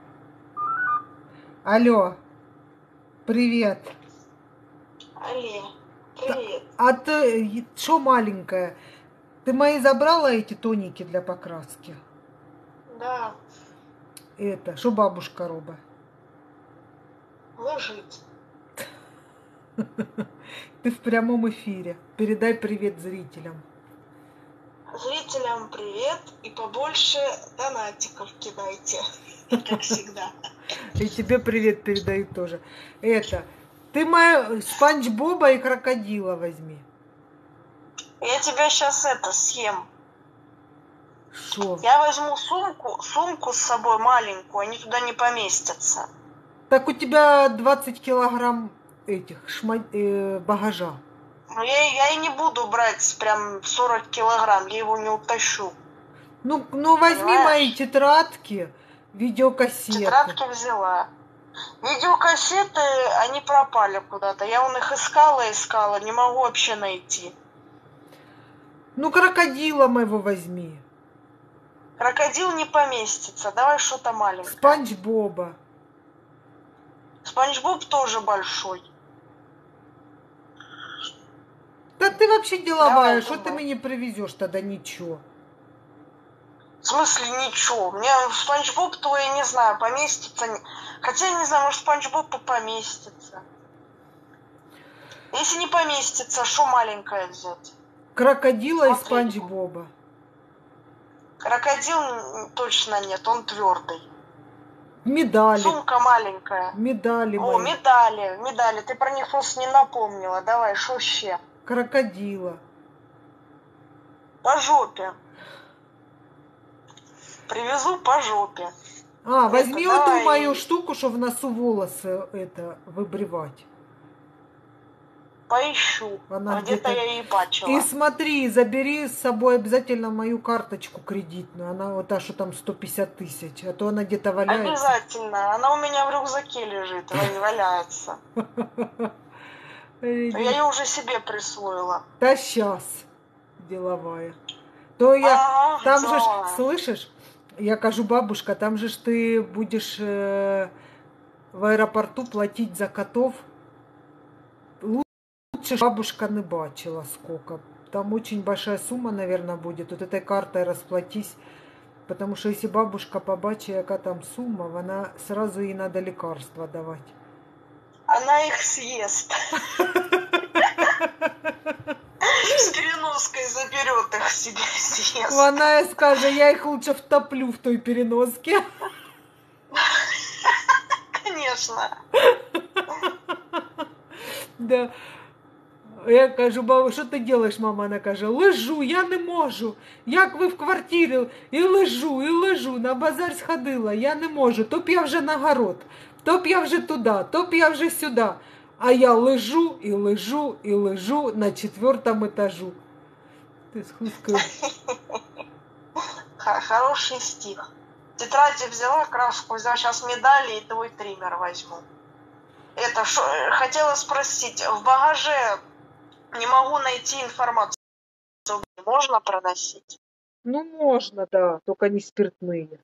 Алло. Привет. Алле, привет. А ты что маленькая? Ты мои забрала эти тоники для покраски? Да, Это, что бабушка робить? лежить. Ты в прямом эфире. Передай привет зрителям. Зрителям привет и побольше донатиков кидайте, как всегда. И тебе привет передаю тоже. Это, ты моя Спанч Боба и крокодила возьми. Я тебя сейчас это съем. Шо? Я возьму сумку, сумку с собой маленькую, они туда не поместятся. Так у тебя двадцать килограмм этих шма... э, багажа. Но я, я и не буду брать прям сорок килограмм, я его не утащу. Ну, ну возьми Понимаешь? мои тетрадки, видеокассеты. Тетрадки взяла. Видеокассеты, они пропали куда-то. Я у них искала, искала, не могу вообще найти. Ну, крокодила моего возьми. Крокодил не поместится, давай что-то маленькое. Спанч Боба. Спанч Боб тоже большой. Да ты вообще деловая, Давай, что ты давай. мне привезешь тогда ничего? В смысле ничего. Мне Спанч Боб то я не знаю, поместится. Хотя я не знаю, может Спанч Боб и поместится. Если не поместится, что маленькое взять? Крокодила и Смотри. Спанч Боба. Крокодил точно нет, он твердый. Медали. Сумка маленькая. Медали О, мои. медали, медали. Ты про них просто не напомнила. Давай, что ще? Крокодила. По жопе. Привезу по жопе. А, возьми Это вот давай. ту мою штуку, чтобы в носу волосы это выбривать. Поищу. Она Где-то где-то- я ее бачила. И смотри, забери с собой обязательно мою карточку кредитную. Она вот та, что там сто пятьдесят тысяч. А то она где-то валяется. Обязательно. Она у меня в рюкзаке лежит, ва- валяется. Я ее уже себе присвоила. Да сейчас, деловая. То я, Ага, там же, ж, деловая. слышишь, я кажу, бабушка, там же ж ты будешь э, в аэропорту платить за котов. Лучше ж бабушка не бачила сколько. Там очень большая сумма, наверное, будет. Вот этой картой расплатись. Потому что если бабушка побачит, яка там сумма, она сразу ей надо лекарства давать. Она их съест. С переноской заберет их себе, съест. Вона и скажет, я их лучше втоплю в той переноске. Конечно. Да. Я кажу, бабу, що ти робиш, мама? Вона каже, лежу, я не можу. Як ви в квартирі? І лежу, і лежу. На базар сходила, я не можу. То б я вже на город, то б я вже туди, то б я вже сюди. А я лежу, і лежу, і лежу на четвертому етажу. Ти з хусткою. Х- Хороший стих. Тетради взяла, краску взяла, сейчас медали и твой триммер возьму. Это шо, хотела спросить, в багаже Не могу найти информацию. Можно проносить? Ну, можно, да, только не спиртные.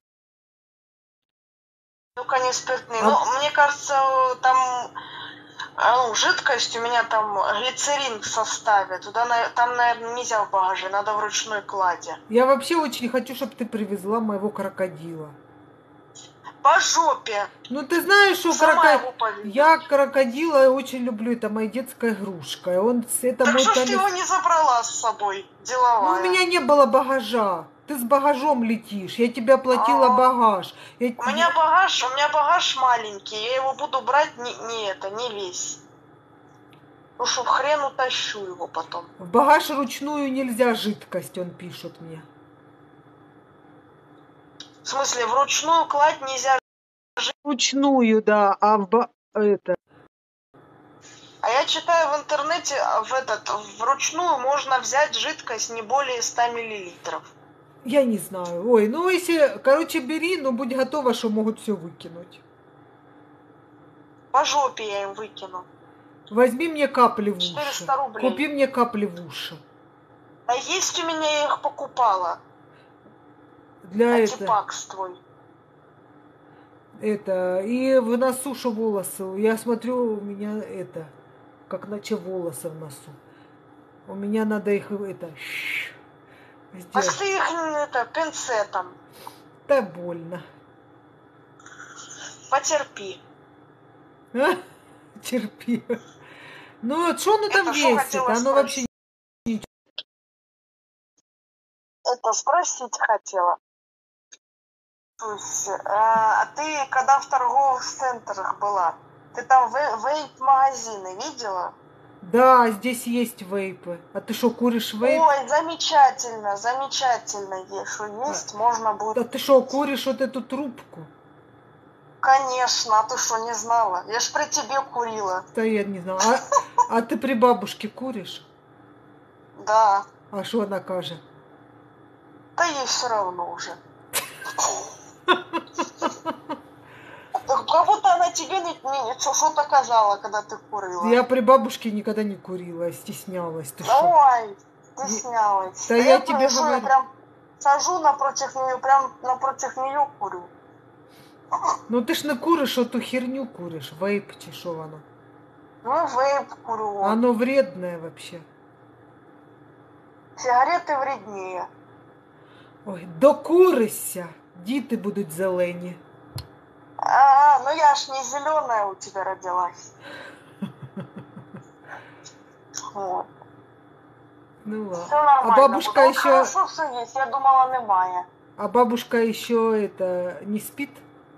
Только не спиртные. А- Ну, мне кажется, там а, ну, жидкость у меня там глицерин в составе. Туда, на- там, наверное, нельзя в багаже, надо в ручной кладе. Я вообще очень хочу, чтобы ты привезла моего крокодила. По жопе. Ну, ты знаешь, что Сама кроко- его повезу. я крокодила очень люблю, это моя детская игрушка. И Он, это Так мой что ж ты талис- его не забрала с собой? Ну, Деловая. у меня не было багажа. Ты с багажом летишь. Я тебе оплатила А. багаж. Я У меня багаж, у меня багаж маленький, я его буду брать не, не это, не весь. Ну что, хрен утащу его потом. В багаж ручную нельзя жидкость, он пишет мне. В смысле, вручную кладь нельзя. Ручную, да, а в ба- это. А я читаю в интернете, а, в этот, вручную можно взять жидкость не более ста миллилитров. Я не знаю. Ой, ну если, короче, бери, но будь готова, что могут все выкинуть. По жопе я им выкину. Возьми мне капли в уши. четыреста рублей. Купи мне капли в уши. А есть у меня, я их покупала. Для это, Антипакс твой. это. И в носу, что волосы. Я смотрю, у меня это, как наче волосы в носу. У меня надо их это Так сделать. ты их это, пинцетом. Да больно. Потерпи. А? Терпи. Ну, что оно там Это что весит? хотела Оно вообще... Это спросить хотела. То есть, э, а ты когда в торговых центрах была, ты там вей- вейп-магазины видела? Да, здесь есть вейпы. А ты что, куришь вейп? Ой, замечательно, замечательно, есть, что есть, можно А будет. ты что, куришь вот эту трубку? Конечно, а ты что, не знала? Я ж при тебе курила. Да я не знаю. А, а ты при бабушке куришь? Да, А что она каже? да ей все равно уже. Как будто она тебе не, не, что-то казала, когда ты курила. Я при бабушке никогда не курила, я стеснялась. Ты что? Ой, стеснялась. Да Да я я тебе прошу, я говорю. прям сажу напротив нее, прям напротив нее курю. Ну ты ж не куриш, оту херню куриш. Вейп чи що воно? Ну, вейп курю. вот. Оно вредное вообще. Сигарети вреднее. Ой, докурися. Діти будуть зелені. А, ну я ж не зеленая у тебя родилась. Вот. Ну Все ладно. нормально. А бабушка будет. еще, Хорошо все есть, я думала, немає. а бабушка еще это не спит?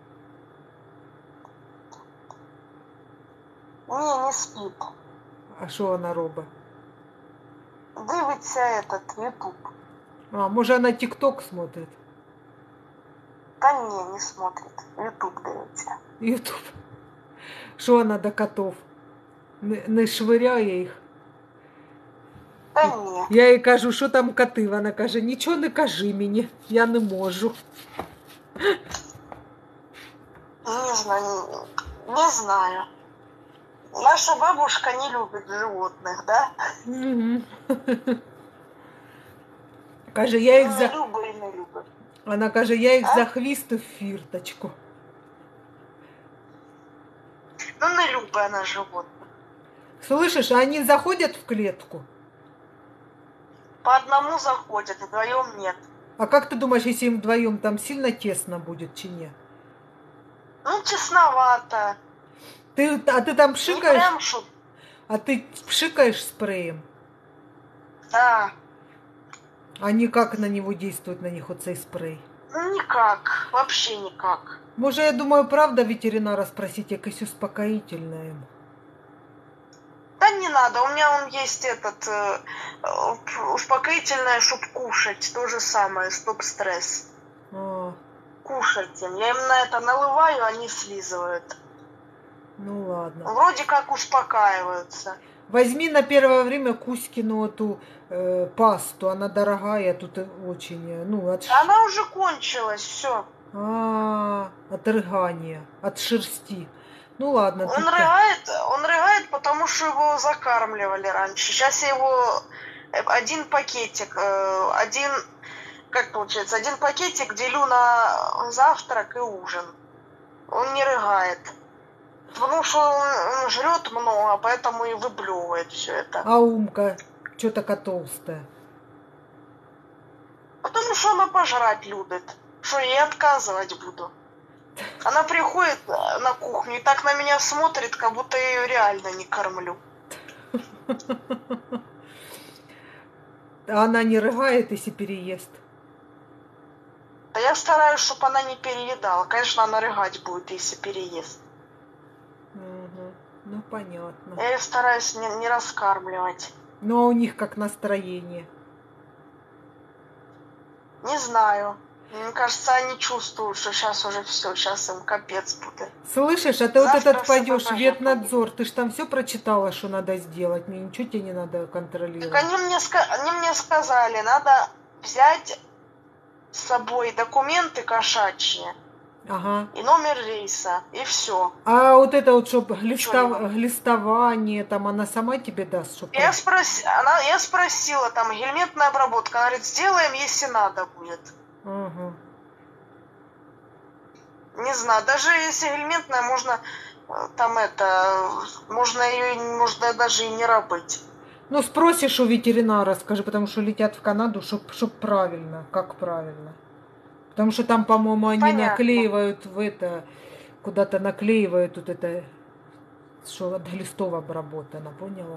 Ні, не спит. А що вона робить? Дивиться этот YouTube. А, може вона тік-ток смотрит? Та ні, не смотрит. YouTube дивиться. Ютуб. Що вона до котов? Не, не швиряє їх? Та ні. Я їй кажу, що там коти? Вона каже, нічого не кажи мені, я не можу. Не знаю. Не знаю. Наша бабушка не любит животных, да? Угу. Каже, я їх Не за... любить і не любить. Вона каже, я їх А? за хвіст і в фірточку. Ну не любить вона животных. Слышишь, а они заходят в клетку? По одному заходят, вдвоем нет. А как ты думаешь, если им вдвоем там сильно тесно будет, чи не? Ну, тесновато. Ты, а ты там Не пшикаешь? прям что. А ты пшикаешь спреем? Да. А не как на него действует, на них оцей спрей? Ну, никак. Вообще никак. Може, я думаю, правда ветеринара спросить, якесь успокоительное им? Да не надо, у меня он есть этот э, э, успокоительное, чтоб кушать. То же самое, стоп-стресс. А, Кушать им. Я им на это наливаю, они слизывают. ну ладно. Вроде как успокаиваются. Возьми на первое время Кузькину эту э, пасту, она дорогая, тут очень, э, ну, от, ш- Она уже кончилась, все. а, от рыгания, от шерсти. Ну ладно, Он ты так. рыгает, он рыгает, потому потому что его закармливали раньше. Сейчас я его э, один пакетик, э, один, как получается, один пакетик делю на завтрак и ужин. Он не рыгает. Потому что он, он жрет много, поэтому и выблевывает все это. А Умка что такая толстая? Потому что она пожрать любит. Что я ей отказывать буду. Она приходит на кухню и так на меня смотрит, как будто я ее реально не кормлю. А она не рыгает, если переест? Да я стараюсь, чтобы она не переедала. Конечно, она рыгать будет, если переест. Угу. Ну, понятно. Я ее стараюсь не, не раскармливать. Ну, а у них как настроение? Не знаю. Мне кажется, они чувствуют, что сейчас уже все, сейчас им капец будет. Слышишь, а ты вот Завтра этот всё пойдешь в покажет. ветнадзор, ты ж там все прочитала, что надо сделать, мне ничего тебе не надо Так контролировать. они мне, ска- они мне сказали, надо взять с собой документы кошачьи Ага. и номер рейса, и все. А вот это вот, чтобы Чё не глистование, там она сама тебе даст, чтобы... Я, спрос... она... я спросила, там, гельминтная обработка. Она говорит, сделаем, если надо будет. Ага. Не знаю, даже если гельминтная, можно э, там это, можно ее, можно даже и не рабыть. Ну, спросишь у ветеринара, скажи, потому что летят в Канаду, чтоб, чтоб правильно, как правильно. Потому что там, по-моему, они Понятно. наклеивают в это, куда-то наклеивают вот это, что от глистов обработано, поняла?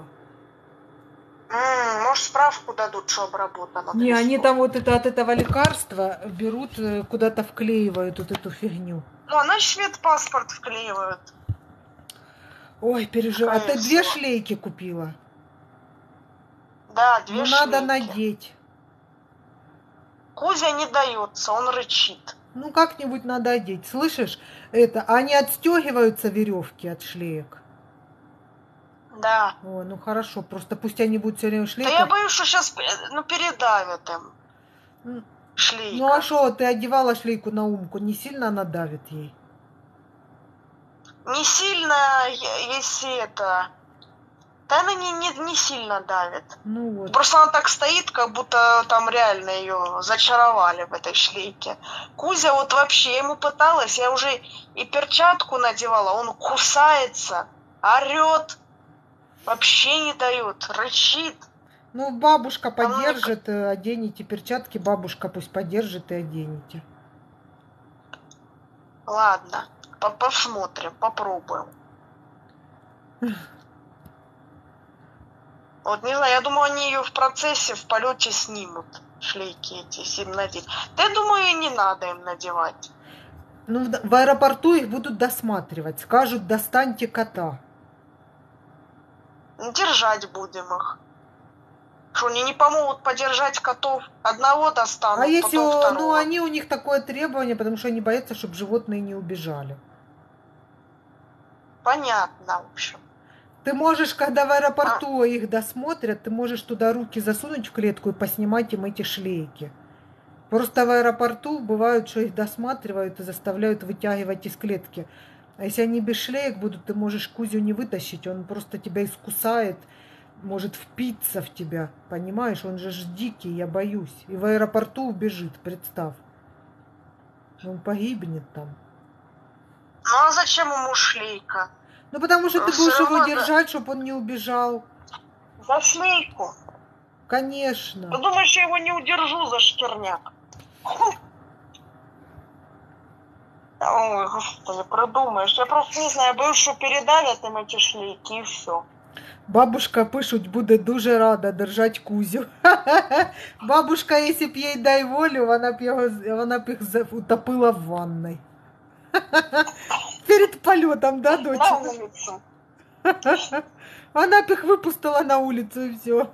М, может, справку дадут, что обработано. Не, они глистов. там вот это от этого лекарства берут, э, куда-то вклеивают вот эту фигню. Ну, она шведпаспорт вклеивают. Ой, переживаю. А ты Скорее две всего. шлейки купила? Да, две Ну, надо шлейки. надеть. Кузя не дается, он рычит. Ну, как-нибудь надо одеть. Слышишь, это, они отстегиваются веревки от шлеек. Да. О, ну хорошо, просто пусть они будут все время в Да я шлейках. боюсь, что сейчас ну, передавят им М, шлейка. Ну, а что, ты одевала шлейку на Умку, не сильно она давит ей? Не сильно, е- если это... Да она не, не, не сильно давит. Ну вот. Просто она так стоит, как будто там реально ее зачаровали в этой шлейке. Кузя вот вообще, я ему пыталась, я уже и перчатку надевала, он кусается, орет, вообще не дает, рычит. Ну, бабушка А ну, поддержит, э, оденете перчатки, бабушка пусть поддержит и оденете. Ладно, по- посмотрим, попробуем. Вот не знаю, я думаю, они ее в процессе, в полете снимут, шлейки эти, если им надеть. Да я думаю, и не надо им надевать. Ну, в, в аэропорту их будут досматривать. Скажут, достаньте кота. Держать будем их. Что, они не помогут подержать котов? Одного достанут, А если, потом о, второго. ну, они, у них такое требование, потому что они боятся, чтобы животные не убежали. Понятно, в общем. Ты можешь, когда в аэропорту их досмотрят, ты можешь туда руки засунуть в клетку и поснимать им эти шлейки. Просто в аэропорту бывают, что их досматривают и заставляют вытягивать из клетки. А если они без шлеек будут, ты можешь Кузю не вытащить, он просто тебя искусает, может впиться в тебя, понимаешь? Он же ж дикий, я боюсь. И в аэропорту убежит, представь. Он погибнет там. Ну а зачем ему шлейка? Ну, потому что ты Всё будешь его равно, да. держать, чтобы он не убежал. За шлейку. Конечно. Ты думаешь, я его не удержу за шкирняк? Ой, господи, продумаешь. Я просто не знаю, я боюсь, что передавят им эти шлейки и все. Бабушка пишуть, буде дуже рада держать Кузю. Бабушка, якщо б їй дай волю, вона б його вона б їх за- утопила в ванной. Перед польотом, да, На доча? улицу. Вона б їх випустила на вулицю і все.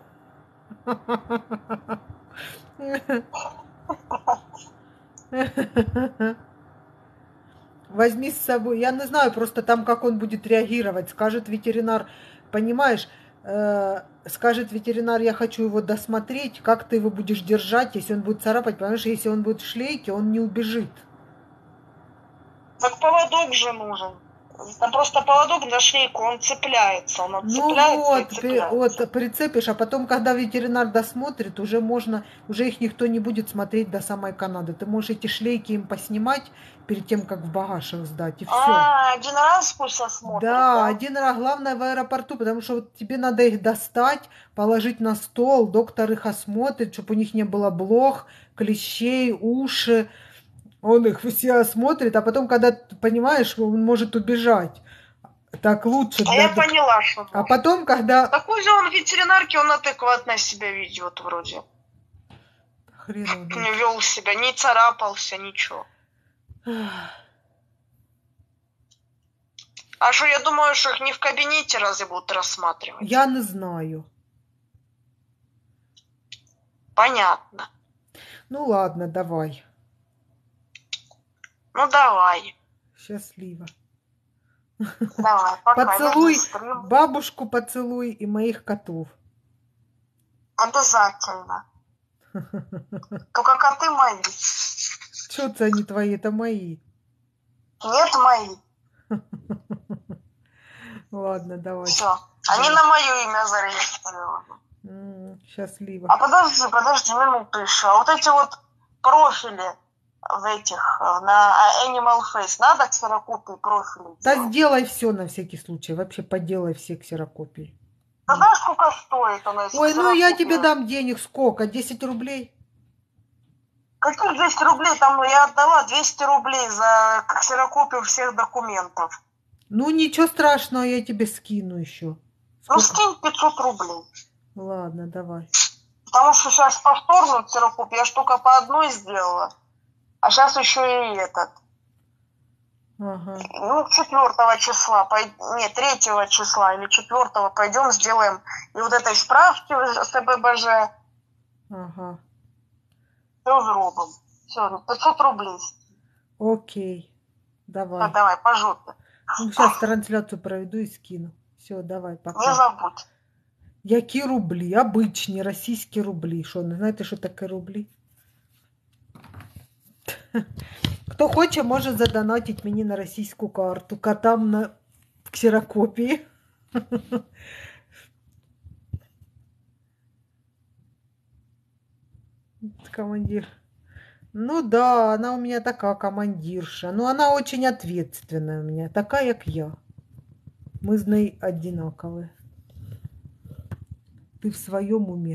Возьми с собой. Я не знаю просто там, как он будет реагировать. Скажет ветеринар, понимаешь, э, скажет ветеринар, я хочу его досмотреть, как ты его будешь держать, если он будет царапать, понимаешь, если он будет в шлейке, он не убежит. Так поводок же нужен. Там просто поводок на шейку, он цепляется, он Ну отцепляется и вот, пе- цепляется. вот прицепишь, а потом, когда ветеринар досмотрит, уже можно, уже их никто не будет смотреть до самой Канады. Ты можешь эти шлейки им поснимать перед тем, как в багаж их сдать, и все. А, один раз пусть осмотрит, Да, да? один раз, главное в аэропорту, потому что вот тебе надо их достать, положить на стол, доктор их осмотрит, чтобы у них не было блох, клещей, уши. Он их все осмотрит, а потом, когда, ты понимаешь, он может убежать. Так лучше А для... я поняла, что А может. потом, когда... Такой же он ветеринарки, он адекватно себя ведет вроде. Хрен его Не знает. вел себя, не царапался, ничего. А что, я думаю, что их не в кабинете разве будут рассматривать? Я не знаю. Понятно. Ну ладно, давай. Ну давай, Счастливо. давай, пока. Поцелуй держи стрим. бабушку, поцелуй и моих котов. Обязательно. Только коты мои. Что это они твои, это мои. Нет, мои. Ладно, давай. Все. Они на мое имя зарегистрированы. М, Счастливо. А подожди, подожди минуту еще. А вот эти вот профили в этих, э, на Animal Face, надо ксерокопии профилей Да делать? сделай все на всякий случай. Вообще поделай все ксерокопии. Ты знаешь, сколько стоит она, если Ой, ну я ксерокопия? тебе дам денег сколько? десять рублей? Каких двести рублей? Там я отдала двести рублей за ксерокопию всех документов. Ну ничего страшного, я тебе скину еще. Ну, Сколько? скинь пятьсот рублей. Ладно, давай. Потому что сейчас повторную ксерокопию я ж только по одной сделала. А сейчас еще и этот. Ага. Ну, четвертого числа, пой... нет, третьего числа или четвертого пойдем, сделаем и вот этой справки с ТББЖ, Ага. все зробим. Все, пятьсот рублей. Окей. Все, Давай. давай, пожалуйста. Ну, сейчас трансляцию проведу и скину. Все, давай, Не пока. забудь. Які рублі? Обичні російські рублі. Що, не знаєте, що таке рублі? Хто хоче, може задонатити мені на російську карту. Котам на ксерокопії. Командир. Ну да, она у меня такая командирша. Но она очень ответственная у меня. Такая, как я. Мы с ней одинаковые. Ты в своем уме?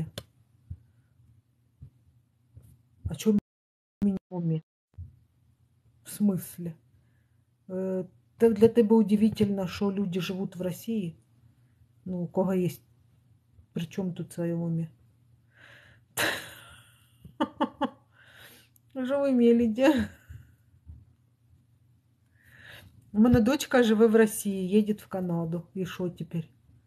О чем меня уме? В смысле? Э, та- для тебе удивительно, что люди живут в России? Ну, у кого есть... При чем тут в своем уме? Що ви мелите? У мене дочка живе в Росії, їде в Канаду. І що тепер?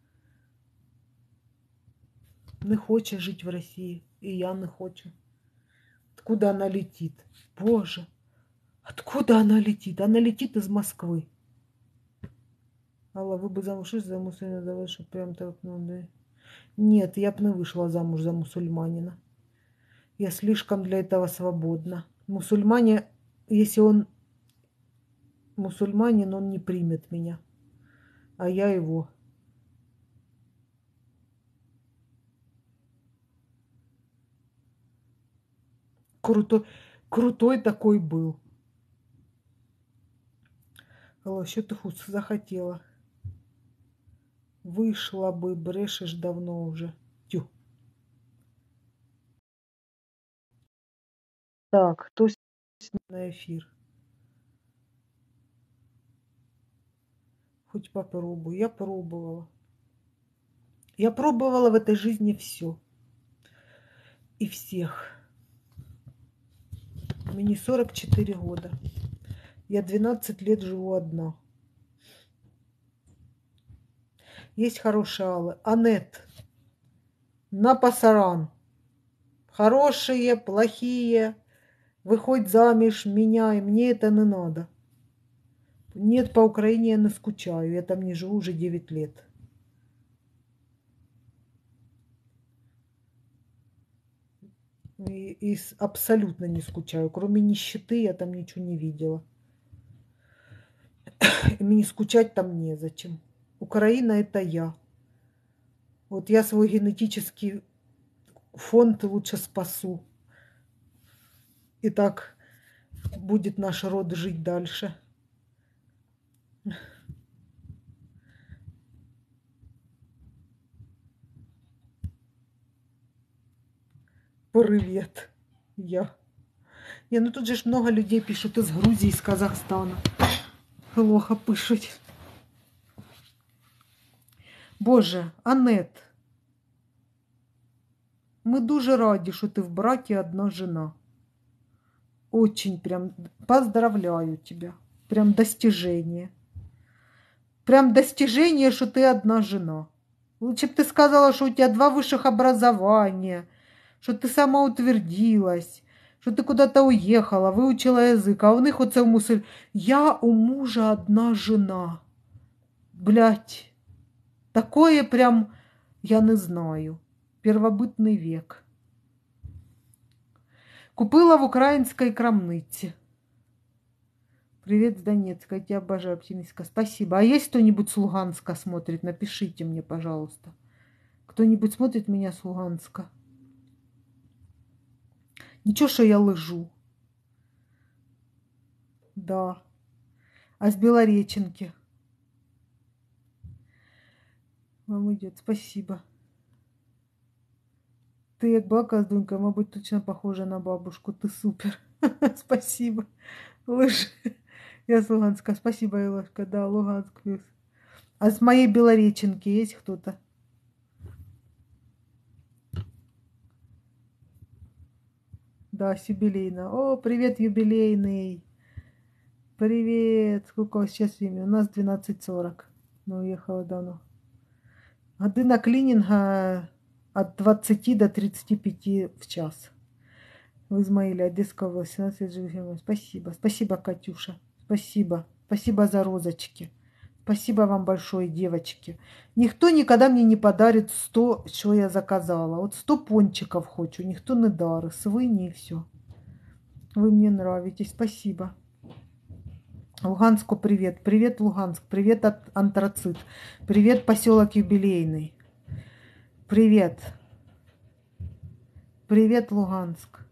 Не хоче жити в Росії. І я не хочу. Откуда она летит? Боже, откуда она летит? Она летит из Москвы. Алла, вы бы замуж за мусульманина давай, чтобы прям так, ну да. Нет, я бы не вышла замуж за мусульманина. Я слишком для этого свободна. Мусульмане, если он мусульманин, он не примет меня. А я его. Крутой, крутой такой был. Алло, что ты худ захотела? Вышла бы, брешешь давно уже. Тю. Так, кто с- на эфир? Хоть попробуй. Я пробовала. Я пробовала в этой жизни все. И всех. Мне сорок четыре года. Я двенадцать лет живу одна. Есть хорошие Аллы. Анет. На пасаран. Хорошие, плохие. Выходь замуж, меняй. Мне это не надо. Нет, по Украине я не скучаю. Я там не живу уже девять лет. И, и с- абсолютно не скучаю. Кроме нищеты я там ничего не видела. И мне скучать там незачем. Украина – это я. Вот я свой генетический фонд лучше спасу. И так будет наш род жить дальше. Привет, я. Не, ну тут же ж много людей пишут из Грузии, из Казахстана. Плохо пишуть. Боже, Анет, ми дуже раді, що ти в браке одна жена. Очень прям поздравляю тебя. Прям достижение. Прям достижение, что ты одна жена. Лучше бы ты сказала, что у тебя два высших образования, что ты самоутвердилась, что ты куда-то уехала, выучила язык. А у них оце мусор. Я у мужа одна жена. Блять. Такое прям, я не знаю. Первобытный век. Купила в украинской крамнице. Привет с Донецка, я тебя обожаю, оптимистка. Спасибо. А есть кто-нибудь с Луганска смотрит? Напишите мне, пожалуйста. Кто-нибудь смотрит меня с Луганска? Ничего, что я лыжу. Да. А с Белореченки? Вам идет. Спасибо. Ты, як бака, донька, мабуть, точно похожа на бабушку. Ты супер. Спасибо. Лыжи. Я с Луганска. Спасибо, Илошка. Да, Луганск плюс. А с моей Белореченки есть кто-то? Да, с юбилейно. О, привет, юбилейный. Привет. Сколько у вас сейчас времени? У нас двенадцать сорок. Ну, уехала давно. Година клининга от двадцати до тридцати пяти в час. В Измаиле, Одесская область, семнадцать живых. Спасибо. Спасибо, Катюша. Спасибо. Спасибо за розочки. Спасибо вам большое, девочки. Никто никогда мне не подарит сто, что я заказала. Вот сто пончиков хочу. Никто не дарит. Свыни и все. Вы мне нравитесь. Спасибо. Луганску привет. Привет, Луганск. Привет, от Антрацит. Привет, поселок Юбилейный. Привет. Привет, Луганск.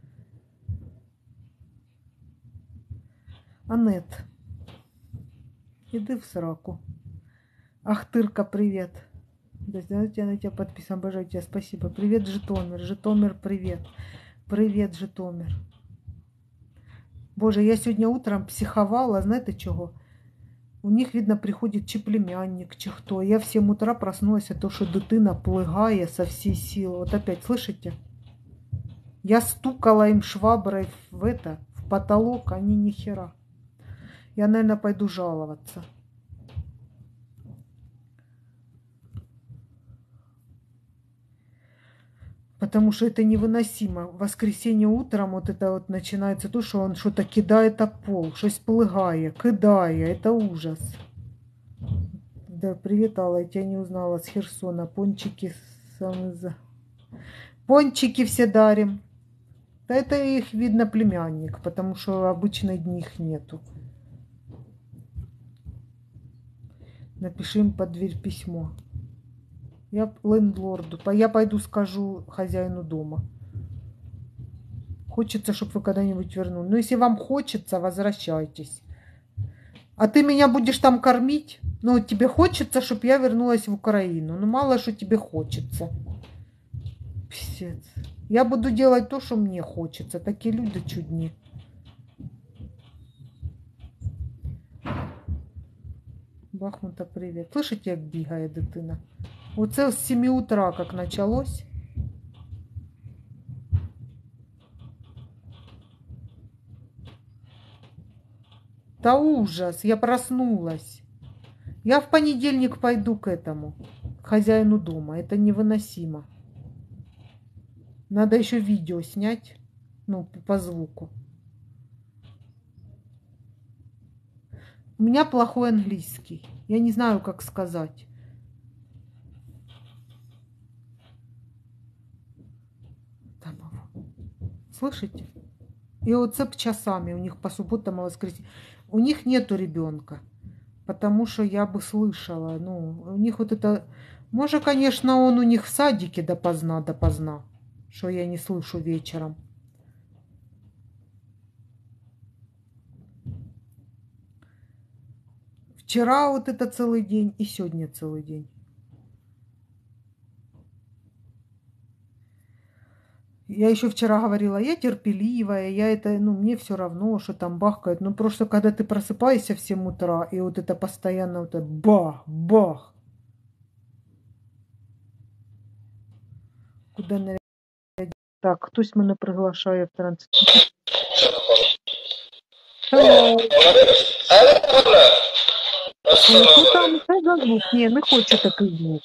Анет. Иди в сраку. Ахтырка, привет. Да, я на тебя подписан. Обожаю тебя. Спасибо. Привет, Житомир. Житомир, привет. Привет, Житомир. Боже, я сегодня утром психовала, знаете чего? У них, видно, приходит чи племянник, чи хто. Я в семь утра проснулась от того, что дитина плыгає со всей силы. Вот опять, слышите? Я стукала им шваброй в это, в потолок, они ни хера. Я, наверное, пойду жаловаться. Потому что это невыносимо. В воскресенье утром вот это вот начинается то, что он что-то кидает об пол, что-то плыгає, кидає. Это ужас. Да, привет, Алла, я тебя не узнала с Херсона. Пончики самые за... Пончики все дарим. Да это их, видно, племянник, потому что обычно дни их нету. Напиши им под дверь письмо. Я лендлорду. Я пойду скажу хозяину дома. Хочется, чтобы вы когда-нибудь вернули. Но если вам хочется, возвращайтесь. А ты меня будешь там кормить? Ну, тебе хочется, чтобы я вернулась в Украину. Ну, мало что тебе хочется. Писец. Я буду делать то, что мне хочется. Такие люди чудні. Бахмута, привет. Слышите, як бігає дитина? Оце з семи утра, как началось. Да ужас, я проснулась. Я в понедельник пойду к этому, к хозяину дома. Это невыносимо. Надо еще видео снять, ну, по звуку. У меня плохой английский. Я не знаю, как сказать. Слышите? И вот цеп часами у них по субботам и воскресеньям. У них нету ребенка. Потому что я бы слышала. Ну, у них вот это... Может, конечно, он у них в садике допоздна, допоздна, что я не слышу вечером. Вчера вот это целый день и сегодня целый день. Я еще вчера говорила, я терпеливая, я это, ну, мне все равно, что там бахкает. Ну, просто когда ты просыпаешься в семь утра, и вот это постоянно вот это бах, бах. Куда нарядить? Так, хтось мене приглашає в трансляцію. Hello. Ну там це за звук. Ні, не хочу такий звук.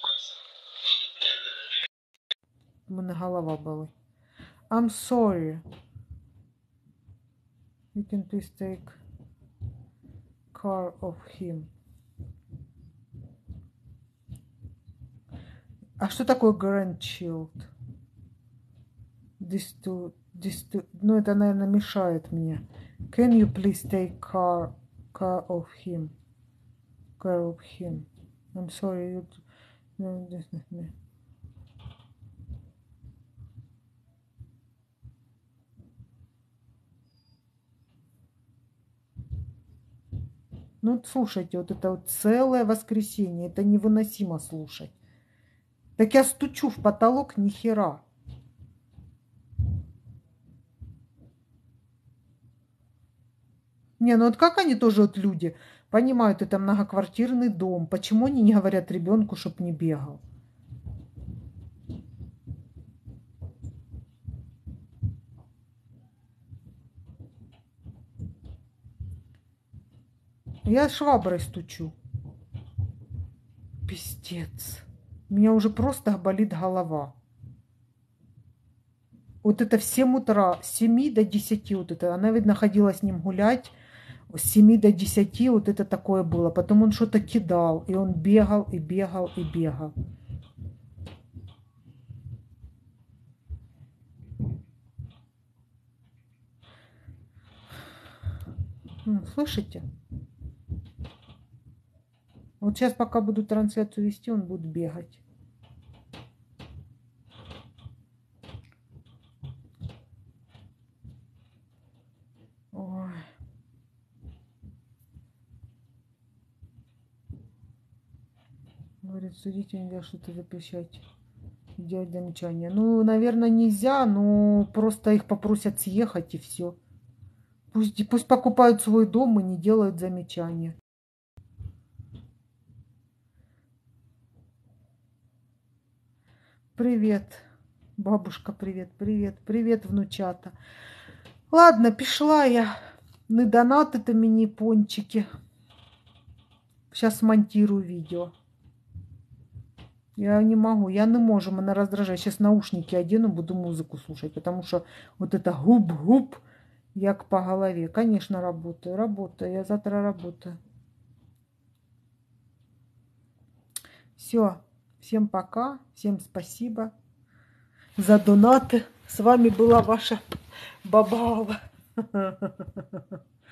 У мене голова болить. I'm sorry. You can please take care of him. А что такое grandchild? This to, this to, ну, это, наверное, мешает мне. Can you please take care, care of him? Care of him. I'm sorry. You... No, this not me. Ну, слушайте, вот это вот целое воскресенье, это невыносимо слушать. Так я стучу в потолок, ни хера. Не, ну вот как они тоже вот люди понимают, это многоквартирный дом. Почему они не говорят ребенку, чтоб не бегал? Я шваброй стучу. Пиздец. У меня уже просто болит голова. Вот это в семь утра, с семи до десяти вот это. Она, видно, ходила с ним гулять. С семи до десяти вот это такое было. Потом он что-то кидал. И он бегал, и бегал, и бегал. Слышите? Вот сейчас, пока буду трансляцию вести, он будет бегать. Ой. Говорит, судите, нельзя что-то запрещать, делать замечания. Ну, наверное, нельзя, но просто их попросят съехать и все. Пусть, пусть покупают свой дом и не делают замечания. Привет, бабушка, привет, привет, привет, внучата. Ладно, пішла я. Не донатити мені пончики. Сейчас смонтирую видео. Я не могу, я не могу, меня раздражает. Сейчас наушники одену, буду музыку слушать, потому что вот это губ-губ, як по голове. Конечно, работаю, работаю, я завтра работаю. Все, всем пока, всем спасибо за донаты. С вами была ваша Баба Алла.